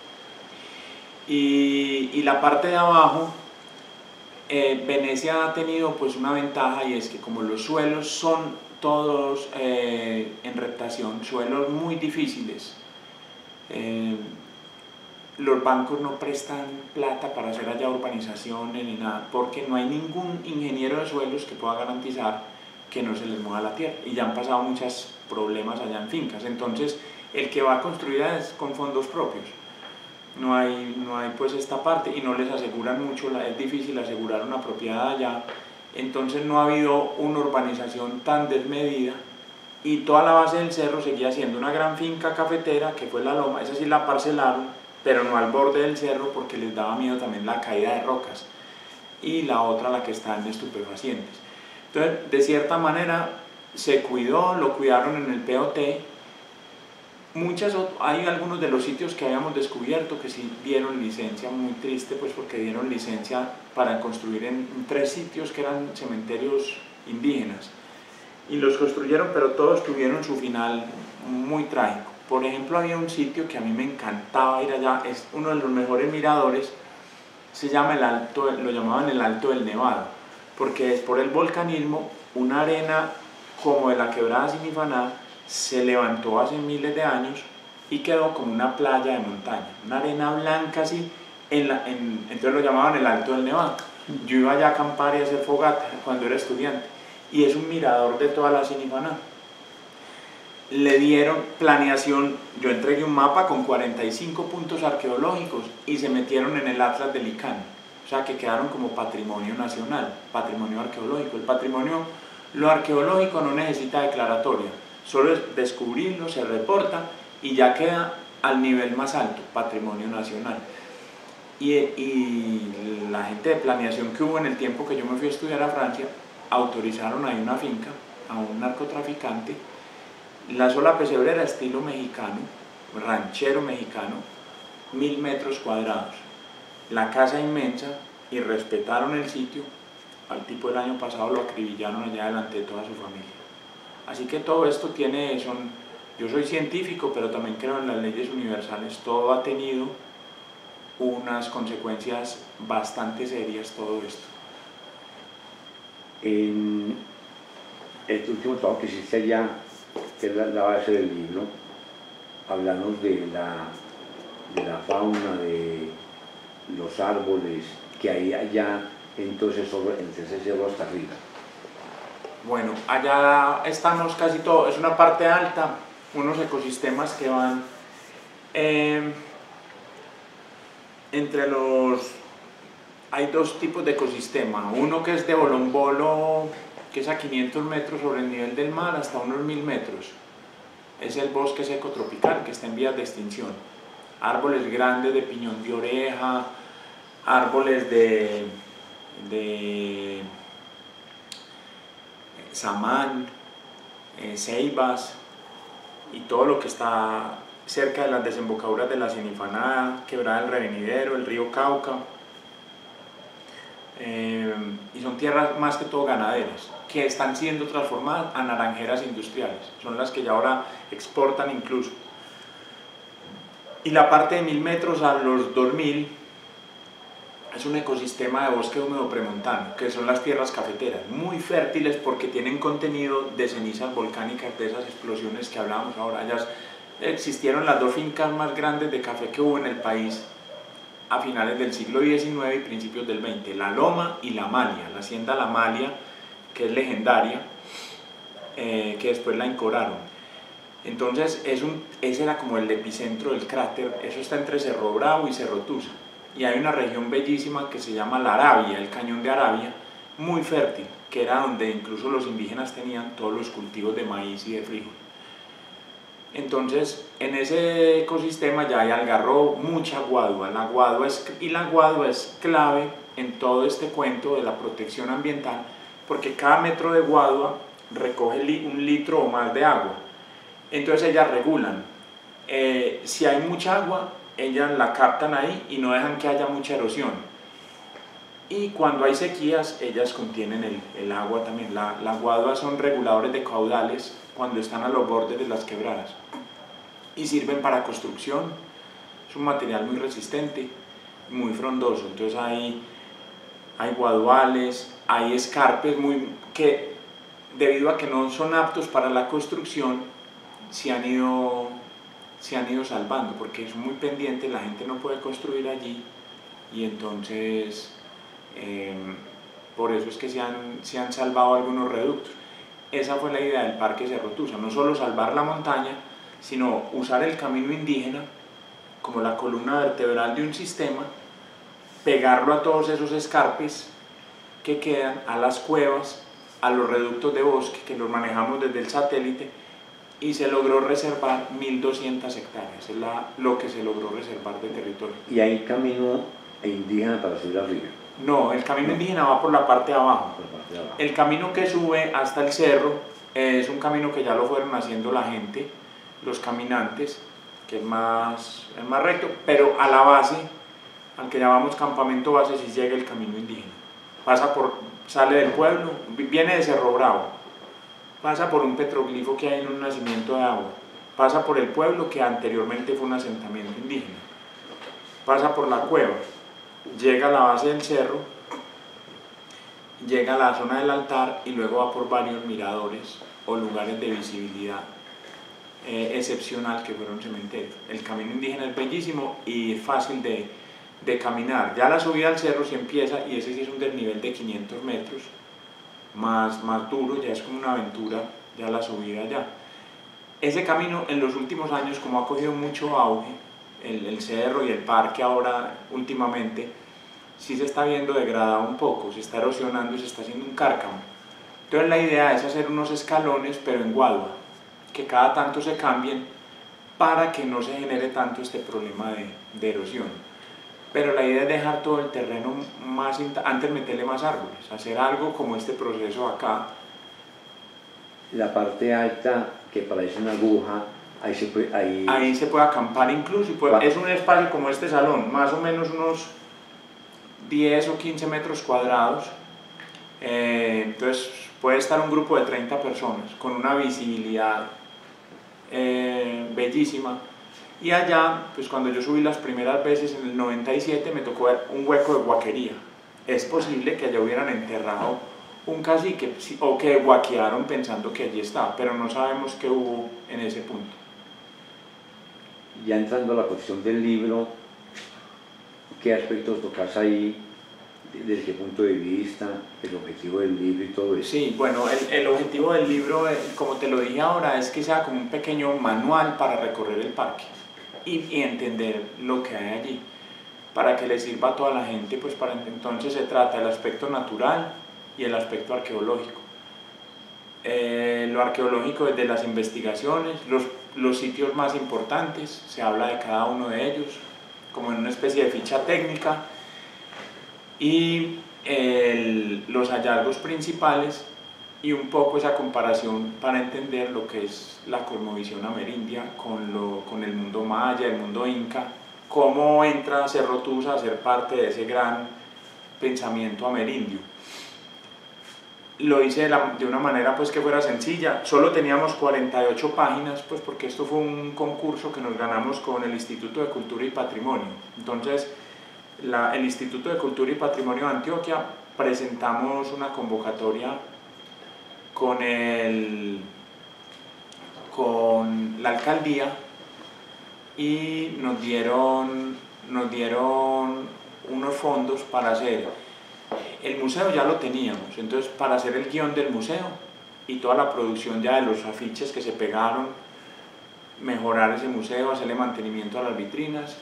Y, y la parte de abajo, eh, Venecia ha tenido pues una ventaja, y es que como los suelos son todos eh, en reptación, suelos muy difíciles, eh, los bancos no prestan plata para hacer allá urbanizaciones ni nada, porque no hay ningún ingeniero de suelos que pueda garantizar que no se les mueva la tierra, y ya han pasado muchos problemas allá en fincas. Entonces el que va a construir es con fondos propios. No hay, no hay pues esta parte, y no les aseguran mucho, es difícil asegurar una propiedad allá. Entonces no ha habido una urbanización tan desmedida, y toda la base del cerro seguía siendo una gran finca cafetera, que fue la Loma. Esa sí la parcelaron, pero no al borde del cerro, porque les daba miedo también la caída de rocas, y la otra la que está en estupefacientes. Entonces de cierta manera se cuidó, lo cuidaron en el P O T. Muchas, hay algunos de los sitios que habíamos descubierto que sí dieron licencia, muy triste pues, porque dieron licencia para construir en, en tres sitios que eran cementerios indígenas, y los construyeron, pero todos tuvieron su final muy trágico. Por ejemplo, había un sitio que a mí me encantaba ir allá, es uno de los mejores miradores, se llama el Alto, lo llamaban el Alto del Nevado, porque es por el volcanismo, una arena como de la quebrada Sinifaná se levantó hace miles de años y quedó como una playa de montaña, una arena blanca así, en la, en, entonces lo llamaban el Alto del Nevado. Yo iba allá a acampar y a hacer fogata cuando era estudiante, y es un mirador de toda la Sinifaná. Le dieron planeación, yo entregué un mapa con cuarenta y cinco puntos arqueológicos, y se metieron en el Atlas del ICANN, o sea que quedaron como patrimonio nacional, patrimonio arqueológico. El patrimonio, lo arqueológico no necesita declaratoria, solo es descubrirlo, se reporta y ya queda al nivel más alto, patrimonio nacional. Y, y la gente de planeación que hubo en el tiempo que yo me fui a estudiar a Francia, autorizaron ahí una finca a un narcotraficante, la sola pesebrera estilo mexicano, ranchero mexicano, mil metros cuadrados, la casa inmensa, y respetaron el sitio. Al tipo el año pasado lo acribillaron allá delante de toda su familia. Así que todo esto tiene, son, yo soy científico, pero también creo en las leyes universales. Todo ha tenido unas consecuencias bastante serias, todo esto. En este último trabajo que hiciste allá, que es la, la base del libro, hablamos de la, de la fauna, de los árboles que hay allá, entonces sobre, entre ese cerro hasta arriba. Bueno, allá estamos casi todo, es una parte alta, unos ecosistemas que van eh, entre los... Hay dos tipos de ecosistema, uno que es de bolombolo, que es a quinientos metros sobre el nivel del mar hasta unos mil metros. Es el bosque seco tropical que está en vías de extinción. Árboles grandes de piñón de oreja, árboles de, de samán, eh, ceibas y todo lo que está cerca de las desembocaduras de la Sinifanada, Quebrada del Revenidero, el río Cauca. Eh, y son tierras más que todo ganaderas, que están siendo transformadas a naranjeras industriales, son las que ya ahora exportan incluso. Y la parte de mil metros a los dos mil es un ecosistema de bosque húmedo premontano, que son las tierras cafeteras, muy fértiles porque tienen contenido de cenizas volcánicas de esas explosiones que hablábamos ahora. Ya existieron las dos fincas más grandes de café que hubo en el país a finales del siglo diecinueve y principios del veinte, La Loma y La Malia, la hacienda La Malia, que es legendaria, eh, que después la encoraron. Entonces es un, ese era como el epicentro del cráter, eso está entre Cerro Bravo y Cerro Tusa, y hay una región bellísima que se llama la Arabia, el Cañón de Arabia, muy fértil, que era donde incluso los indígenas tenían todos los cultivos de maíz y de frijol. Entonces, en ese ecosistema ya hay algarrobo, mucha guadua, la guadua es, y la guadua es clave en todo este cuento de la protección ambiental, porque cada metro de guadua recoge li, un litro o más de agua. Entonces ellas regulan, eh, si hay mucha agua, ellas la captan ahí y no dejan que haya mucha erosión. Y cuando hay sequías, ellas contienen el, el agua también. La, las guaduas son reguladores de caudales cuando están a los bordes de las quebradas y sirven para construcción. Es un material muy resistente, muy frondoso. Entonces hay, hay guaduales, hay escarpes muy, que debido a que no son aptos para la construcción, se han ido, se han ido salvando porque es muy pendiente, la gente no puede construir allí y entonces eh, por eso es que se han, se han salvado algunos reductos. Esa fue la idea del Parque Cerro Tusa, no solo salvar la montaña, sino usar el camino indígena como la columna vertebral de un sistema, pegarlo a todos esos escarpes que quedan, a las cuevas, a los reductos de bosque que los manejamos desde el satélite, y se logró reservar mil doscientas hectáreas, es la, lo que se logró reservar de territorio. ¿Y hay camino indígena para subir arriba? No, el camino indígena va por la parte de abajo. Por la parte de abajo. El camino que sube hasta el cerro es un camino que ya lo fueron haciendo la gente, los caminantes, que es más, es más recto, pero a la base, al que llamamos campamento base, sí llega el camino indígena. Pasa por, sale del pueblo, viene de Cerro Bravo, pasa por un petroglifo que hay en un nacimiento de agua, pasa por el pueblo que anteriormente fue un asentamiento indígena, pasa por la cueva, llega a la base del cerro, llega a la zona del altar y luego va por varios miradores o lugares de visibilidad eh, excepcional que fueron cementerios. El camino indígena es bellísimo y es fácil de, de caminar. Ya la subida al cerro sí empieza, y ese sí es un desnivel de quinientos metros, más, más duro, ya es como una aventura, ya la subida ya. Ese camino en los últimos años, como ha cogido mucho auge, el, el cerro y el parque ahora últimamente, sí se está viendo degradado un poco, se está erosionando y se está haciendo un cárcamo. Entonces la idea es hacer unos escalones, pero en guadua, que cada tanto se cambien para que no se genere tanto este problema de, de erosión. Pero la idea es dejar todo el terreno más, antes meterle más árboles, hacer algo como este proceso acá. La parte alta, que parece una aguja, Ahí se puede, ahí... ahí se puede acampar incluso, y puede, es un espacio como este salón, más o menos unos diez o quince metros cuadrados, eh, entonces puede estar un grupo de treinta personas con una visibilidad eh, bellísima. Y allá, pues cuando yo subí las primeras veces en el noventa y siete, me tocó ver un hueco de guaquería. Es posible que allá hubieran enterrado un cacique o que guaquearon pensando que allí estaba, pero no sabemos qué hubo en ese punto. Ya entrando a la cuestión del libro, ¿qué aspectos tocas ahí? ¿Desde qué punto de vista? ¿El objetivo del libro y todo eso? Sí, bueno, el, el objetivo del libro, como te lo dije ahora, es que sea como un pequeño manual para recorrer el parque y, y entender lo que hay allí, para que le sirva a toda la gente. Pues para entonces se trata del aspecto natural y el aspecto arqueológico. Eh, lo arqueológico desde las investigaciones, los, los sitios más importantes, se habla de cada uno de ellos, como en una especie de ficha técnica, y el, los hallazgos principales y un poco esa comparación para entender lo que es la cosmovisión amerindia con, lo, con el mundo maya, el mundo inca, cómo entra Cerro Tusa a ser parte de ese gran pensamiento amerindio. Lo hice de, la, de una manera pues que fuera sencilla, solo teníamos cuarenta y ocho páginas, pues porque esto fue un concurso que nos ganamos con el Instituto de Cultura y Patrimonio. Entonces, la, el Instituto de Cultura y Patrimonio de Antioquia presentamos una convocatoria con, el, con la alcaldía y nos dieron, nos dieron unos fondos para hacer. El museo ya lo teníamos, entonces para hacer el guión del museo y toda la producción ya de los afiches que se pegaron, mejorar ese museo, hacerle mantenimiento a las vitrinas,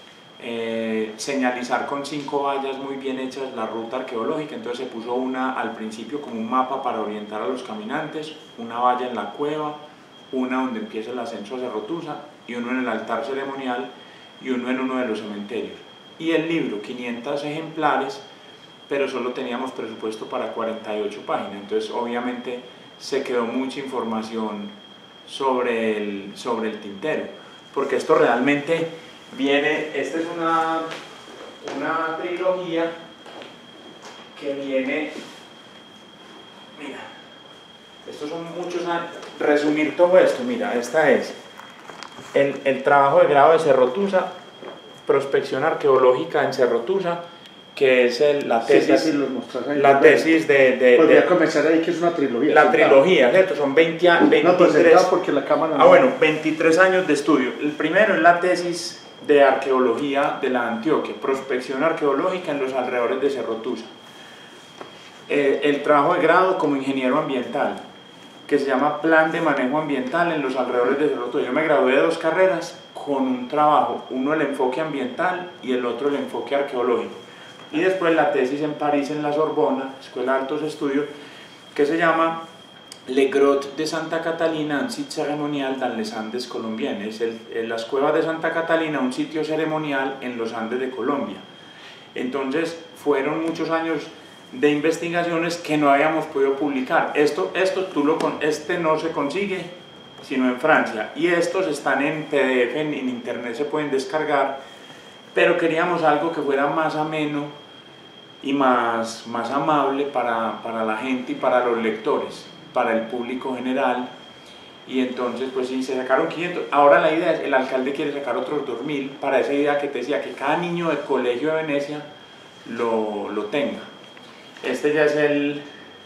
eh, señalizar con cinco vallas muy bien hechas la ruta arqueológica. Entonces se puso una al principio como un mapa para orientar a los caminantes, una valla en la cueva, una donde empieza el ascenso a Cerro Tusa y uno en el altar ceremonial y uno en uno de los cementerios. Y el libro, quinientos ejemplares, pero solo teníamos presupuesto para cuarenta y ocho páginas, entonces obviamente se quedó mucha información sobre el, sobre el tintero, porque esto realmente viene, esta es una, una trilogía que viene, mira, estos son muchos años, resumir todo esto, mira, esta es el, el trabajo de grado de Cerro Tusa, prospección arqueológica en Cerro Tusa, que es el, la tesis, sí, sí, ahí, la tesis de, de, pues voy de... a comenzar ahí, que es una trilogía. La sentado. trilogía, ¿cierto? Son veinte, veintitrés... No, pues sentado porque la cámara no... Ah, bueno, veintitrés años de estudio. El primero es la tesis de arqueología de la Antioquia, prospección arqueológica en los alrededores de Cerro Tusa. Eh, el trabajo de grado como ingeniero ambiental, que se llama Plan de Manejo Ambiental en los alrededores de Cerro Tusa. Yo me gradué de dos carreras con un trabajo, uno el enfoque ambiental y el otro el enfoque arqueológico. Y después la tesis en París, en la Sorbona, Escuela de Altos Estudios, que se llama Les Grottes de Santa Catalina, un sitio ceremonial dans les Andes colombianos. Es el, el, las cuevas de Santa Catalina, un sitio ceremonial en los Andes de Colombia. Entonces, fueron muchos años de investigaciones que no habíamos podido publicar. Esto, esto tú lo, este no se consigue, sino en Francia. Y estos están en P D F, en, en internet se pueden descargar. Pero queríamos algo que fuera más ameno y más, más amable para, para la gente y para los lectores, para el público general. Y entonces pues sí, se sacaron quinientos. Ahora la idea es, el alcalde quiere sacar otros dos mil para esa idea que te decía, que cada niño del colegio de Venecia lo, lo tenga. Este ya es el,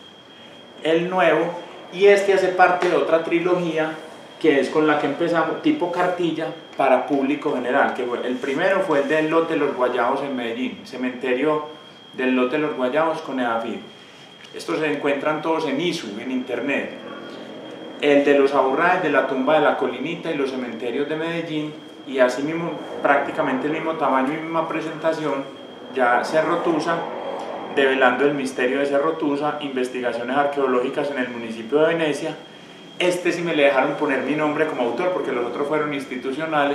el nuevo, y este hace parte de otra trilogía que es con la que empezamos, tipo cartilla para público general, que fue, el primero fue el del lote de los Guayabos en Medellín, cementerio del lote de los Guayabos con EDAFID. Estos se encuentran todos en I S U, en internet. El de los Aburrá, de la tumba de la Colinita y los cementerios de Medellín, y así mismo, prácticamente el mismo tamaño y misma presentación, ya Cerro Tusa, develando el misterio de Cerro Tusa, investigaciones arqueológicas en el municipio de Venecia. Este sí me le dejaron poner mi nombre como autor porque los otros fueron institucionales,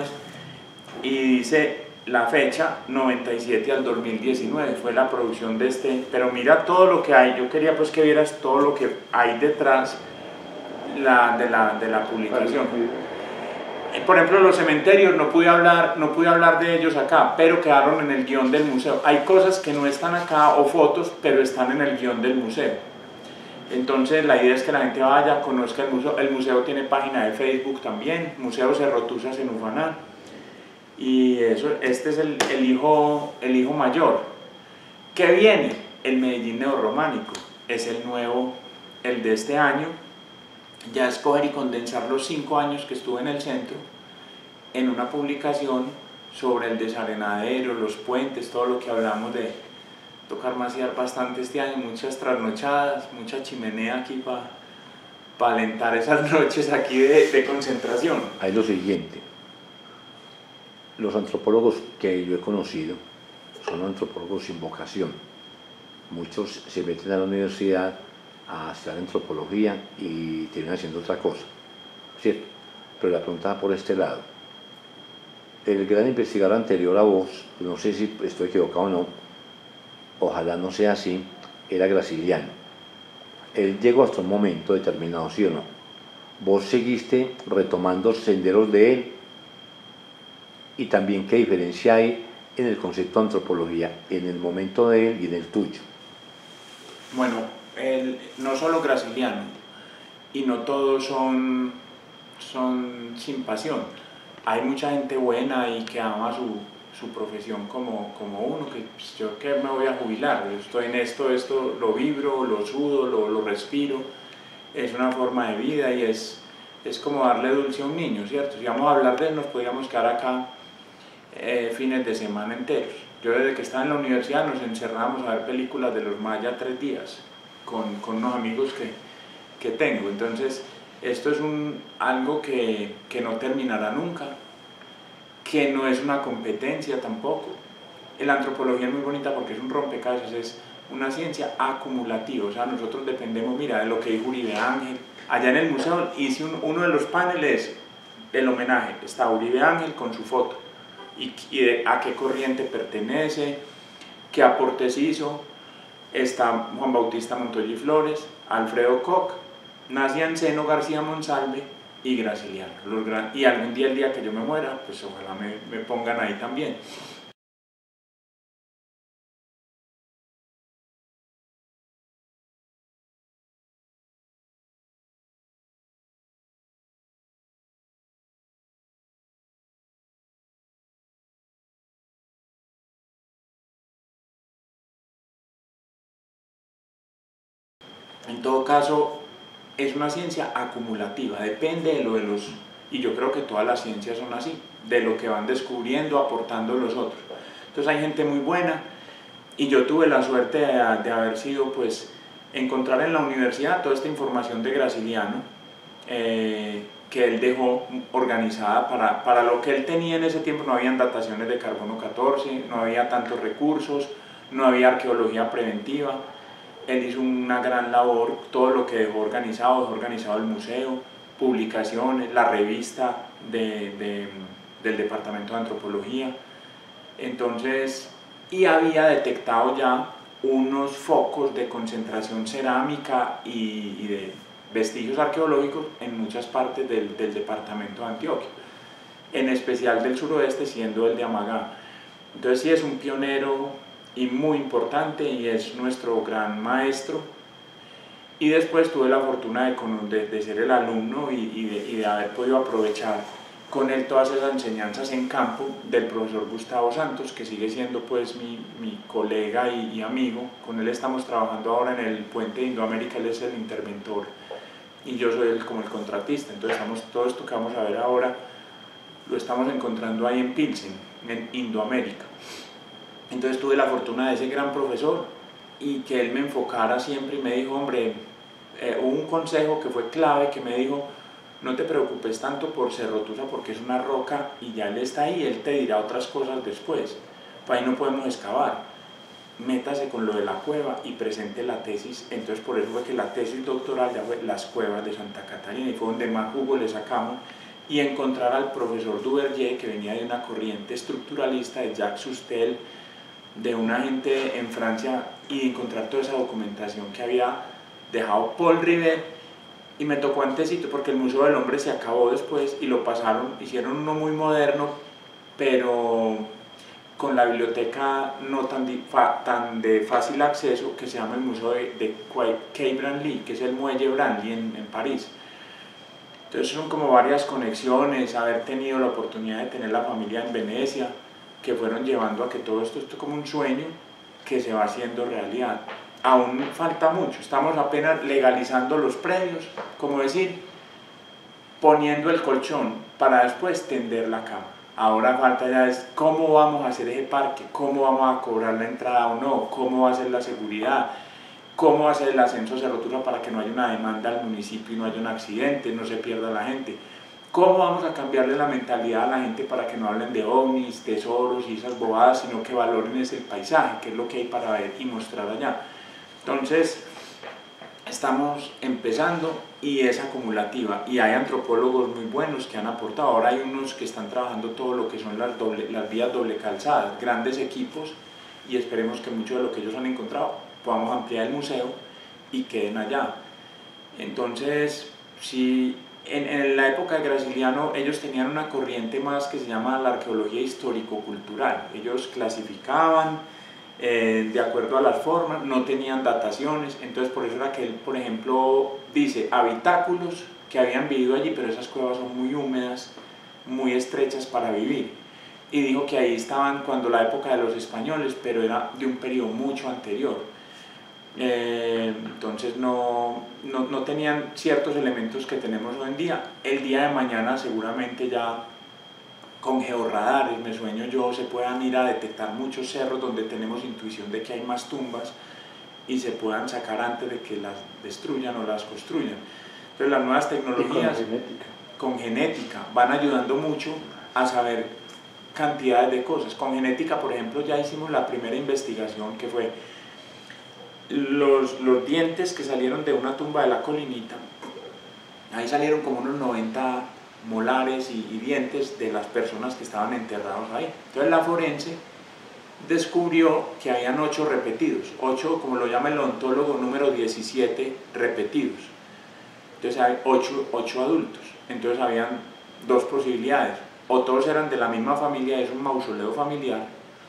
y dice la fecha noventa y siete al dos mil diecinueve fue la producción de este, pero mira todo lo que hay. Yo quería pues que vieras todo lo que hay detrás la, de, la, de la publicación. por ejemplo, los cementerios, no pude, hablar, no pude hablar de ellos acá, pero quedaron en el guión del museo. Hay cosas que no están acá, o fotos, pero están en el guión del museo. Entonces la idea es que la gente vaya, conozca el museo. El museo tiene página de Facebook también, Museo Cerrotuzas en Ufaná. Y eso, este es el, el, hijo, el hijo mayor. ¿Qué viene? El Medellín neorrománico. Es el nuevo, el de este año. Ya escoger y condensar los cinco años que estuve en el centro en una publicación sobre el desarenadero, los puentes, todo lo que hablamos de tocar maciar bastante este año, muchas trasnochadas, mucha chimenea aquí para pa alentar esas noches aquí de, de concentración. Hay lo siguiente, los antropólogos que yo he conocido son antropólogos sin vocación. Muchos se meten a la universidad a estudiar antropología y terminan haciendo otra cosa, ¿cierto? Pero la pregunta va por este lado. El gran investigador anterior a vos, no sé si estoy equivocado o no, ojalá no sea así, era Graciliano. Él llegó hasta un momento determinado, ¿sí o no? Vos seguiste retomando senderos de él, y también qué diferencia hay en el concepto de antropología en el momento de él y en el tuyo. Bueno, el, no solo Graciliano, y no todos son, son sin pasión. Hay mucha gente buena y que ama su, su profesión como, como uno, que pues, yo que me voy a jubilar, yo estoy en esto, esto lo vibro, lo sudo, lo, lo respiro, es una forma de vida y es, es como darle dulce a un niño, ¿cierto? Si vamos a hablar de él nos podríamos quedar acá eh, fines de semana enteros. Yo desde que estaba en la universidad nos encerramos a ver películas de los Maya tres días con, con unos amigos que, que tengo. Entonces esto es un, algo que, que no terminará nunca, que no es una competencia tampoco. La antropología es muy bonita porque es un rompecabezas, es una ciencia acumulativa, o sea, nosotros dependemos, mira, de lo que dijo Uribe Ángel. Allá en el museo hice un, uno de los paneles, el homenaje, está Uribe Ángel con su foto, y, y de, a qué corriente pertenece, qué aportes hizo. Está Juan Bautista Montoya y Flores, Alfredo Koch, Nacianceno García Monsalve y Graciliano. Los gran, y algún día, el día que yo me muera, pues ojalá me, me pongan ahí también. En todo caso, es una ciencia acumulativa, depende de lo de los, y yo creo que todas las ciencias son así, de lo que van descubriendo, aportando los otros. Entonces hay gente muy buena, y yo tuve la suerte de, de haber sido, pues, encontrar en la universidad toda esta información de Graciliano, eh, que él dejó organizada para, para lo que él tenía en ese tiempo. No habían dataciones de carbono catorce, no había tantos recursos, no había arqueología preventiva. Él hizo una gran labor, todo lo que dejó organizado, dejó organizado el museo, publicaciones, la revista de, de, del Departamento de Antropología. Entonces, y había detectado ya unos focos de concentración cerámica y, y de vestigios arqueológicos en muchas partes del, del departamento de Antioquia, en especial del suroeste, siendo el de Amagá. Entonces sí es un pionero y muy importante, y es nuestro gran maestro. Y después tuve la fortuna de, de, de ser el alumno y, y, de, y de haber podido aprovechar con él todas esas enseñanzas en campo del profesor Gustavo Santos, que sigue siendo pues mi, mi colega y, y amigo. Con él estamos trabajando ahora en el puente de Indoamérica, él es el interventor y yo soy el, como el contratista. Entonces estamos, todo esto que vamos a ver ahora lo estamos encontrando ahí en Pilsen, en Indoamérica. Entonces tuve la fortuna de ese gran profesor y que él me enfocara siempre y me dijo, hombre, eh, hubo un consejo que fue clave, que me dijo, no te preocupes tanto por Cerrotusa porque es una roca y ya él está ahí, él te dirá otras cosas después, pues ahí no podemos excavar, métase con lo de la cueva y presente la tesis. Entonces por eso fue que la tesis doctoral ya fue las cuevas de Santa Catarina, y fue donde más jugo le sacamos, y encontrar al profesor Duverger, que venía de una corriente estructuralista de Jacques Sustel, de una gente en Francia, y encontrar toda esa documentación que había dejado Paul Rivet y me tocó antesito porque el Museo del Hombre se acabó después y lo pasaron, hicieron uno muy moderno, pero con la biblioteca no tan, di, fa, tan de fácil acceso, que se llama el Museo de, de Quai Branly, que es el muelle Branly en, en París. Entonces son como varias conexiones, haber tenido la oportunidad de tener la familia en Venecia, que fueron llevando a que todo esto es como un sueño que se va haciendo realidad. Aún falta mucho, estamos apenas legalizando los predios, como decir, poniendo el colchón para después tender la cama. Ahora falta ya es cómo vamos a hacer ese parque, cómo vamos a cobrar la entrada o no, cómo va a ser la seguridad, cómo va a ser el ascenso Cerro-Turra para que no haya una demanda al municipio y no haya un accidente, no se pierda la gente. ¿Cómo vamos a cambiarle la mentalidad a la gente para que no hablen de ovnis, tesoros y esas bobadas, sino que valoren ese el paisaje, que es lo que hay para ver y mostrar allá? Entonces, estamos empezando y es acumulativa y hay antropólogos muy buenos que han aportado. Ahora hay unos que están trabajando todo lo que son las, doble, las vías doble calzadas, grandes equipos, y esperemos que mucho de lo que ellos han encontrado podamos ampliar el museo y queden allá. Entonces, si en, en la época de Graciliano ellos tenían una corriente más que se llama la arqueología histórico-cultural. Ellos clasificaban Eh, de acuerdo a las formas, no tenían dataciones, entonces por eso era que él, por ejemplo, dice habitáculos que habían vivido allí, pero esas cuevas son muy húmedas, muy estrechas para vivir, y dijo que ahí estaban cuando la época de los españoles, pero era de un periodo mucho anterior. Eh, entonces no, no, no tenían ciertos elementos que tenemos hoy en día. El día de mañana seguramente ya con georradares, me sueño yo, se puedan ir a detectar muchos cerros donde tenemos intuición de que hay más tumbas y se puedan sacar antes de que las destruyan o las construyan. Entonces las nuevas tecnologías con genética. con genética van ayudando mucho a saber cantidades de cosas. Con genética, por ejemplo, ya hicimos la primera investigación que fue los, los dientes que salieron de una tumba de la Colinita. Ahí salieron como unos noventa molares y, y dientes de las personas que estaban enterrados ahí. Entonces la forense descubrió que habían ocho repetidos, ocho, como lo llama el odontólogo, número diecisiete repetidos. Entonces hay ocho, ocho adultos. Entonces habían dos posibilidades: o todos eran de la misma familia, es un mausoleo familiar,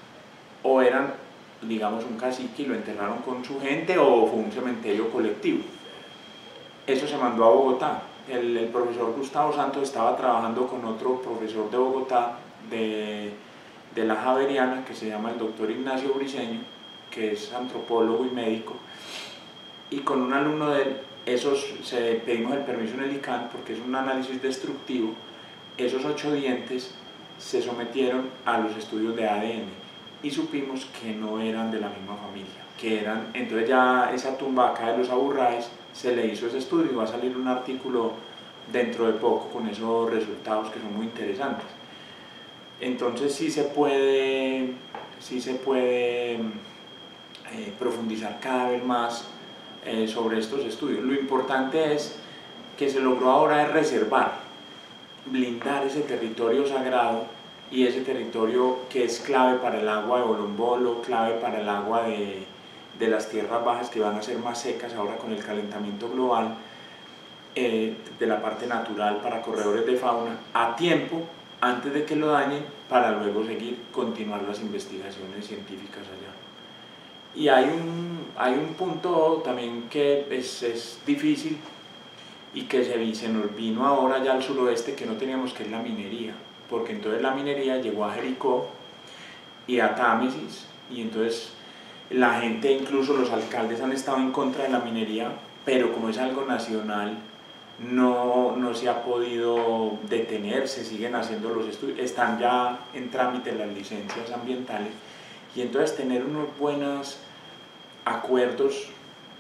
o eran, digamos, un cacique y lo enterraron con su gente, o fue un cementerio colectivo. Eso se mandó a Bogotá. El, el profesor Gustavo Santos estaba trabajando con otro profesor de Bogotá, de, de la Javeriana, que se llama el doctor Ignacio Briceño, que es antropólogo y médico, y con un alumno de él, esos, se pedimos el permiso en el I C A N porque es un análisis destructivo. Esos ocho dientes se sometieron a los estudios de A D N y supimos que no eran de la misma familia, que eran, entonces ya esa tumba acá de los Aburráes se le hizo ese estudio y va a salir un artículo dentro de poco con esos resultados que son muy interesantes. Entonces sí se puede, sí se puede eh, profundizar cada vez más eh, sobre estos estudios. Lo importante es que se logró ahora es reservar, blindar ese territorio sagrado y ese territorio que es clave para el agua de Bolombolo, clave para el agua de de las tierras bajas que van a ser más secas ahora con el calentamiento global, eh, de la parte natural para corredores de fauna, a tiempo, antes de que lo dañen, para luego seguir, continuar las investigaciones científicas allá. Y hay un, hay un punto también que es, es difícil y que se, se nos vino ahora ya al suroeste, que no teníamos, que es la minería, porque entonces la minería llegó a Jericó y a Támesis, y entonces la gente, incluso los alcaldes, han estado en contra de la minería, pero como es algo nacional, no, no se ha podido detener, se siguen haciendo los estudios, están ya en trámite las licencias ambientales, y entonces tener unos buenos acuerdos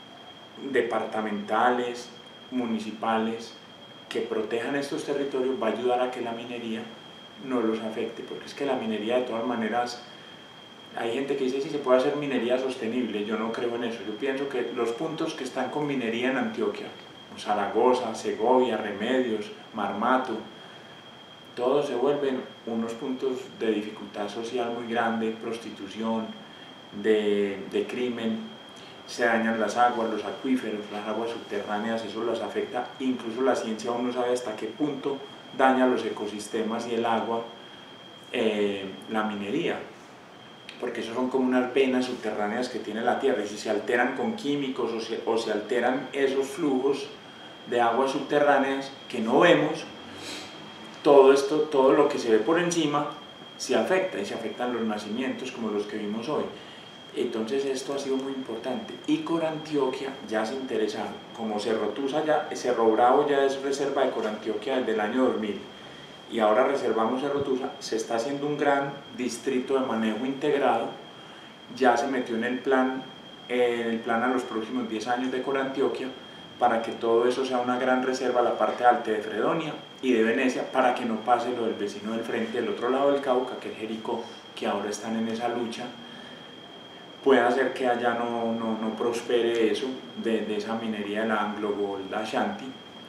departamentales, municipales, que protejan estos territorios va a ayudar a que la minería no los afecte, porque es que la minería de todas maneras, hay gente que dice si se puede hacer minería sostenible, yo no creo en eso. Yo pienso que los puntos que están con minería en Antioquia, Zaragoza, Segovia, Remedios, Marmato, todos se vuelven unos puntos de dificultad social muy grande, prostitución, de, de crimen, se dañan las aguas, los acuíferos, las aguas subterráneas, eso las afecta, incluso la ciencia aún no sabe hasta qué punto daña los ecosistemas y el agua, eh, la minería, porque eso son como unas venas subterráneas que tiene la tierra, y si se alteran con químicos o se, o se alteran esos flujos de aguas subterráneas que no vemos, todo esto, todo lo que se ve por encima se afecta, y se afectan los nacimientos como los que vimos hoy. Entonces esto ha sido muy importante, y Corantioquia ya se interesa, como Cerro Tusa ya, Cerro Bravo ya es reserva de Corantioquia desde el año dos mil, y ahora reservamos Cerro Tusa, se está haciendo un gran distrito de manejo integrado, ya se metió en el plan, eh, en el plan a los próximos diez años de Corantioquia, para que todo eso sea una gran reserva, la parte alta de Fredonia y de Venecia, para que no pase lo del vecino del frente, del otro lado del Cauca, que es Jericó, que ahora están en esa lucha, puede hacer que allá no, no, no prospere eso, de, de esa minería del Anglo Gold Ashanti,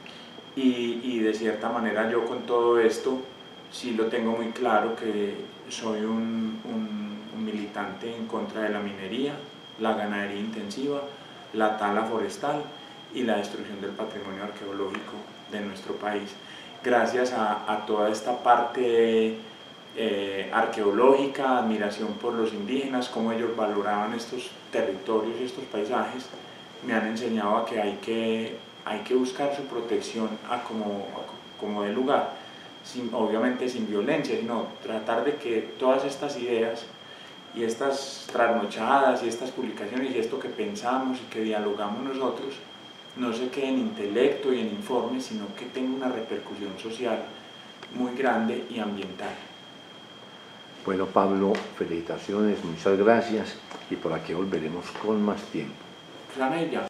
y, y de cierta manera yo con todo esto sí lo tengo muy claro, que soy un, un, un militante en contra de la minería, la ganadería intensiva, la tala forestal y la destrucción del patrimonio arqueológico de nuestro país. Gracias a, a toda esta parte eh, arqueológica, admiración por los indígenas, cómo ellos valoraban estos territorios y estos paisajes, me han enseñado a que hay que, hay que buscar su protección a como, a como de lugar, sin, obviamente sin violencia, sino tratar de que todas estas ideas y estas trasnochadas y estas publicaciones y esto que pensamos y que dialogamos nosotros no se quede en intelecto y en informes, sino que tenga una repercusión social muy grande y ambiental. Bueno, Pablo, felicitaciones, muchas gracias, y por aquí volveremos con más tiempo. Planella.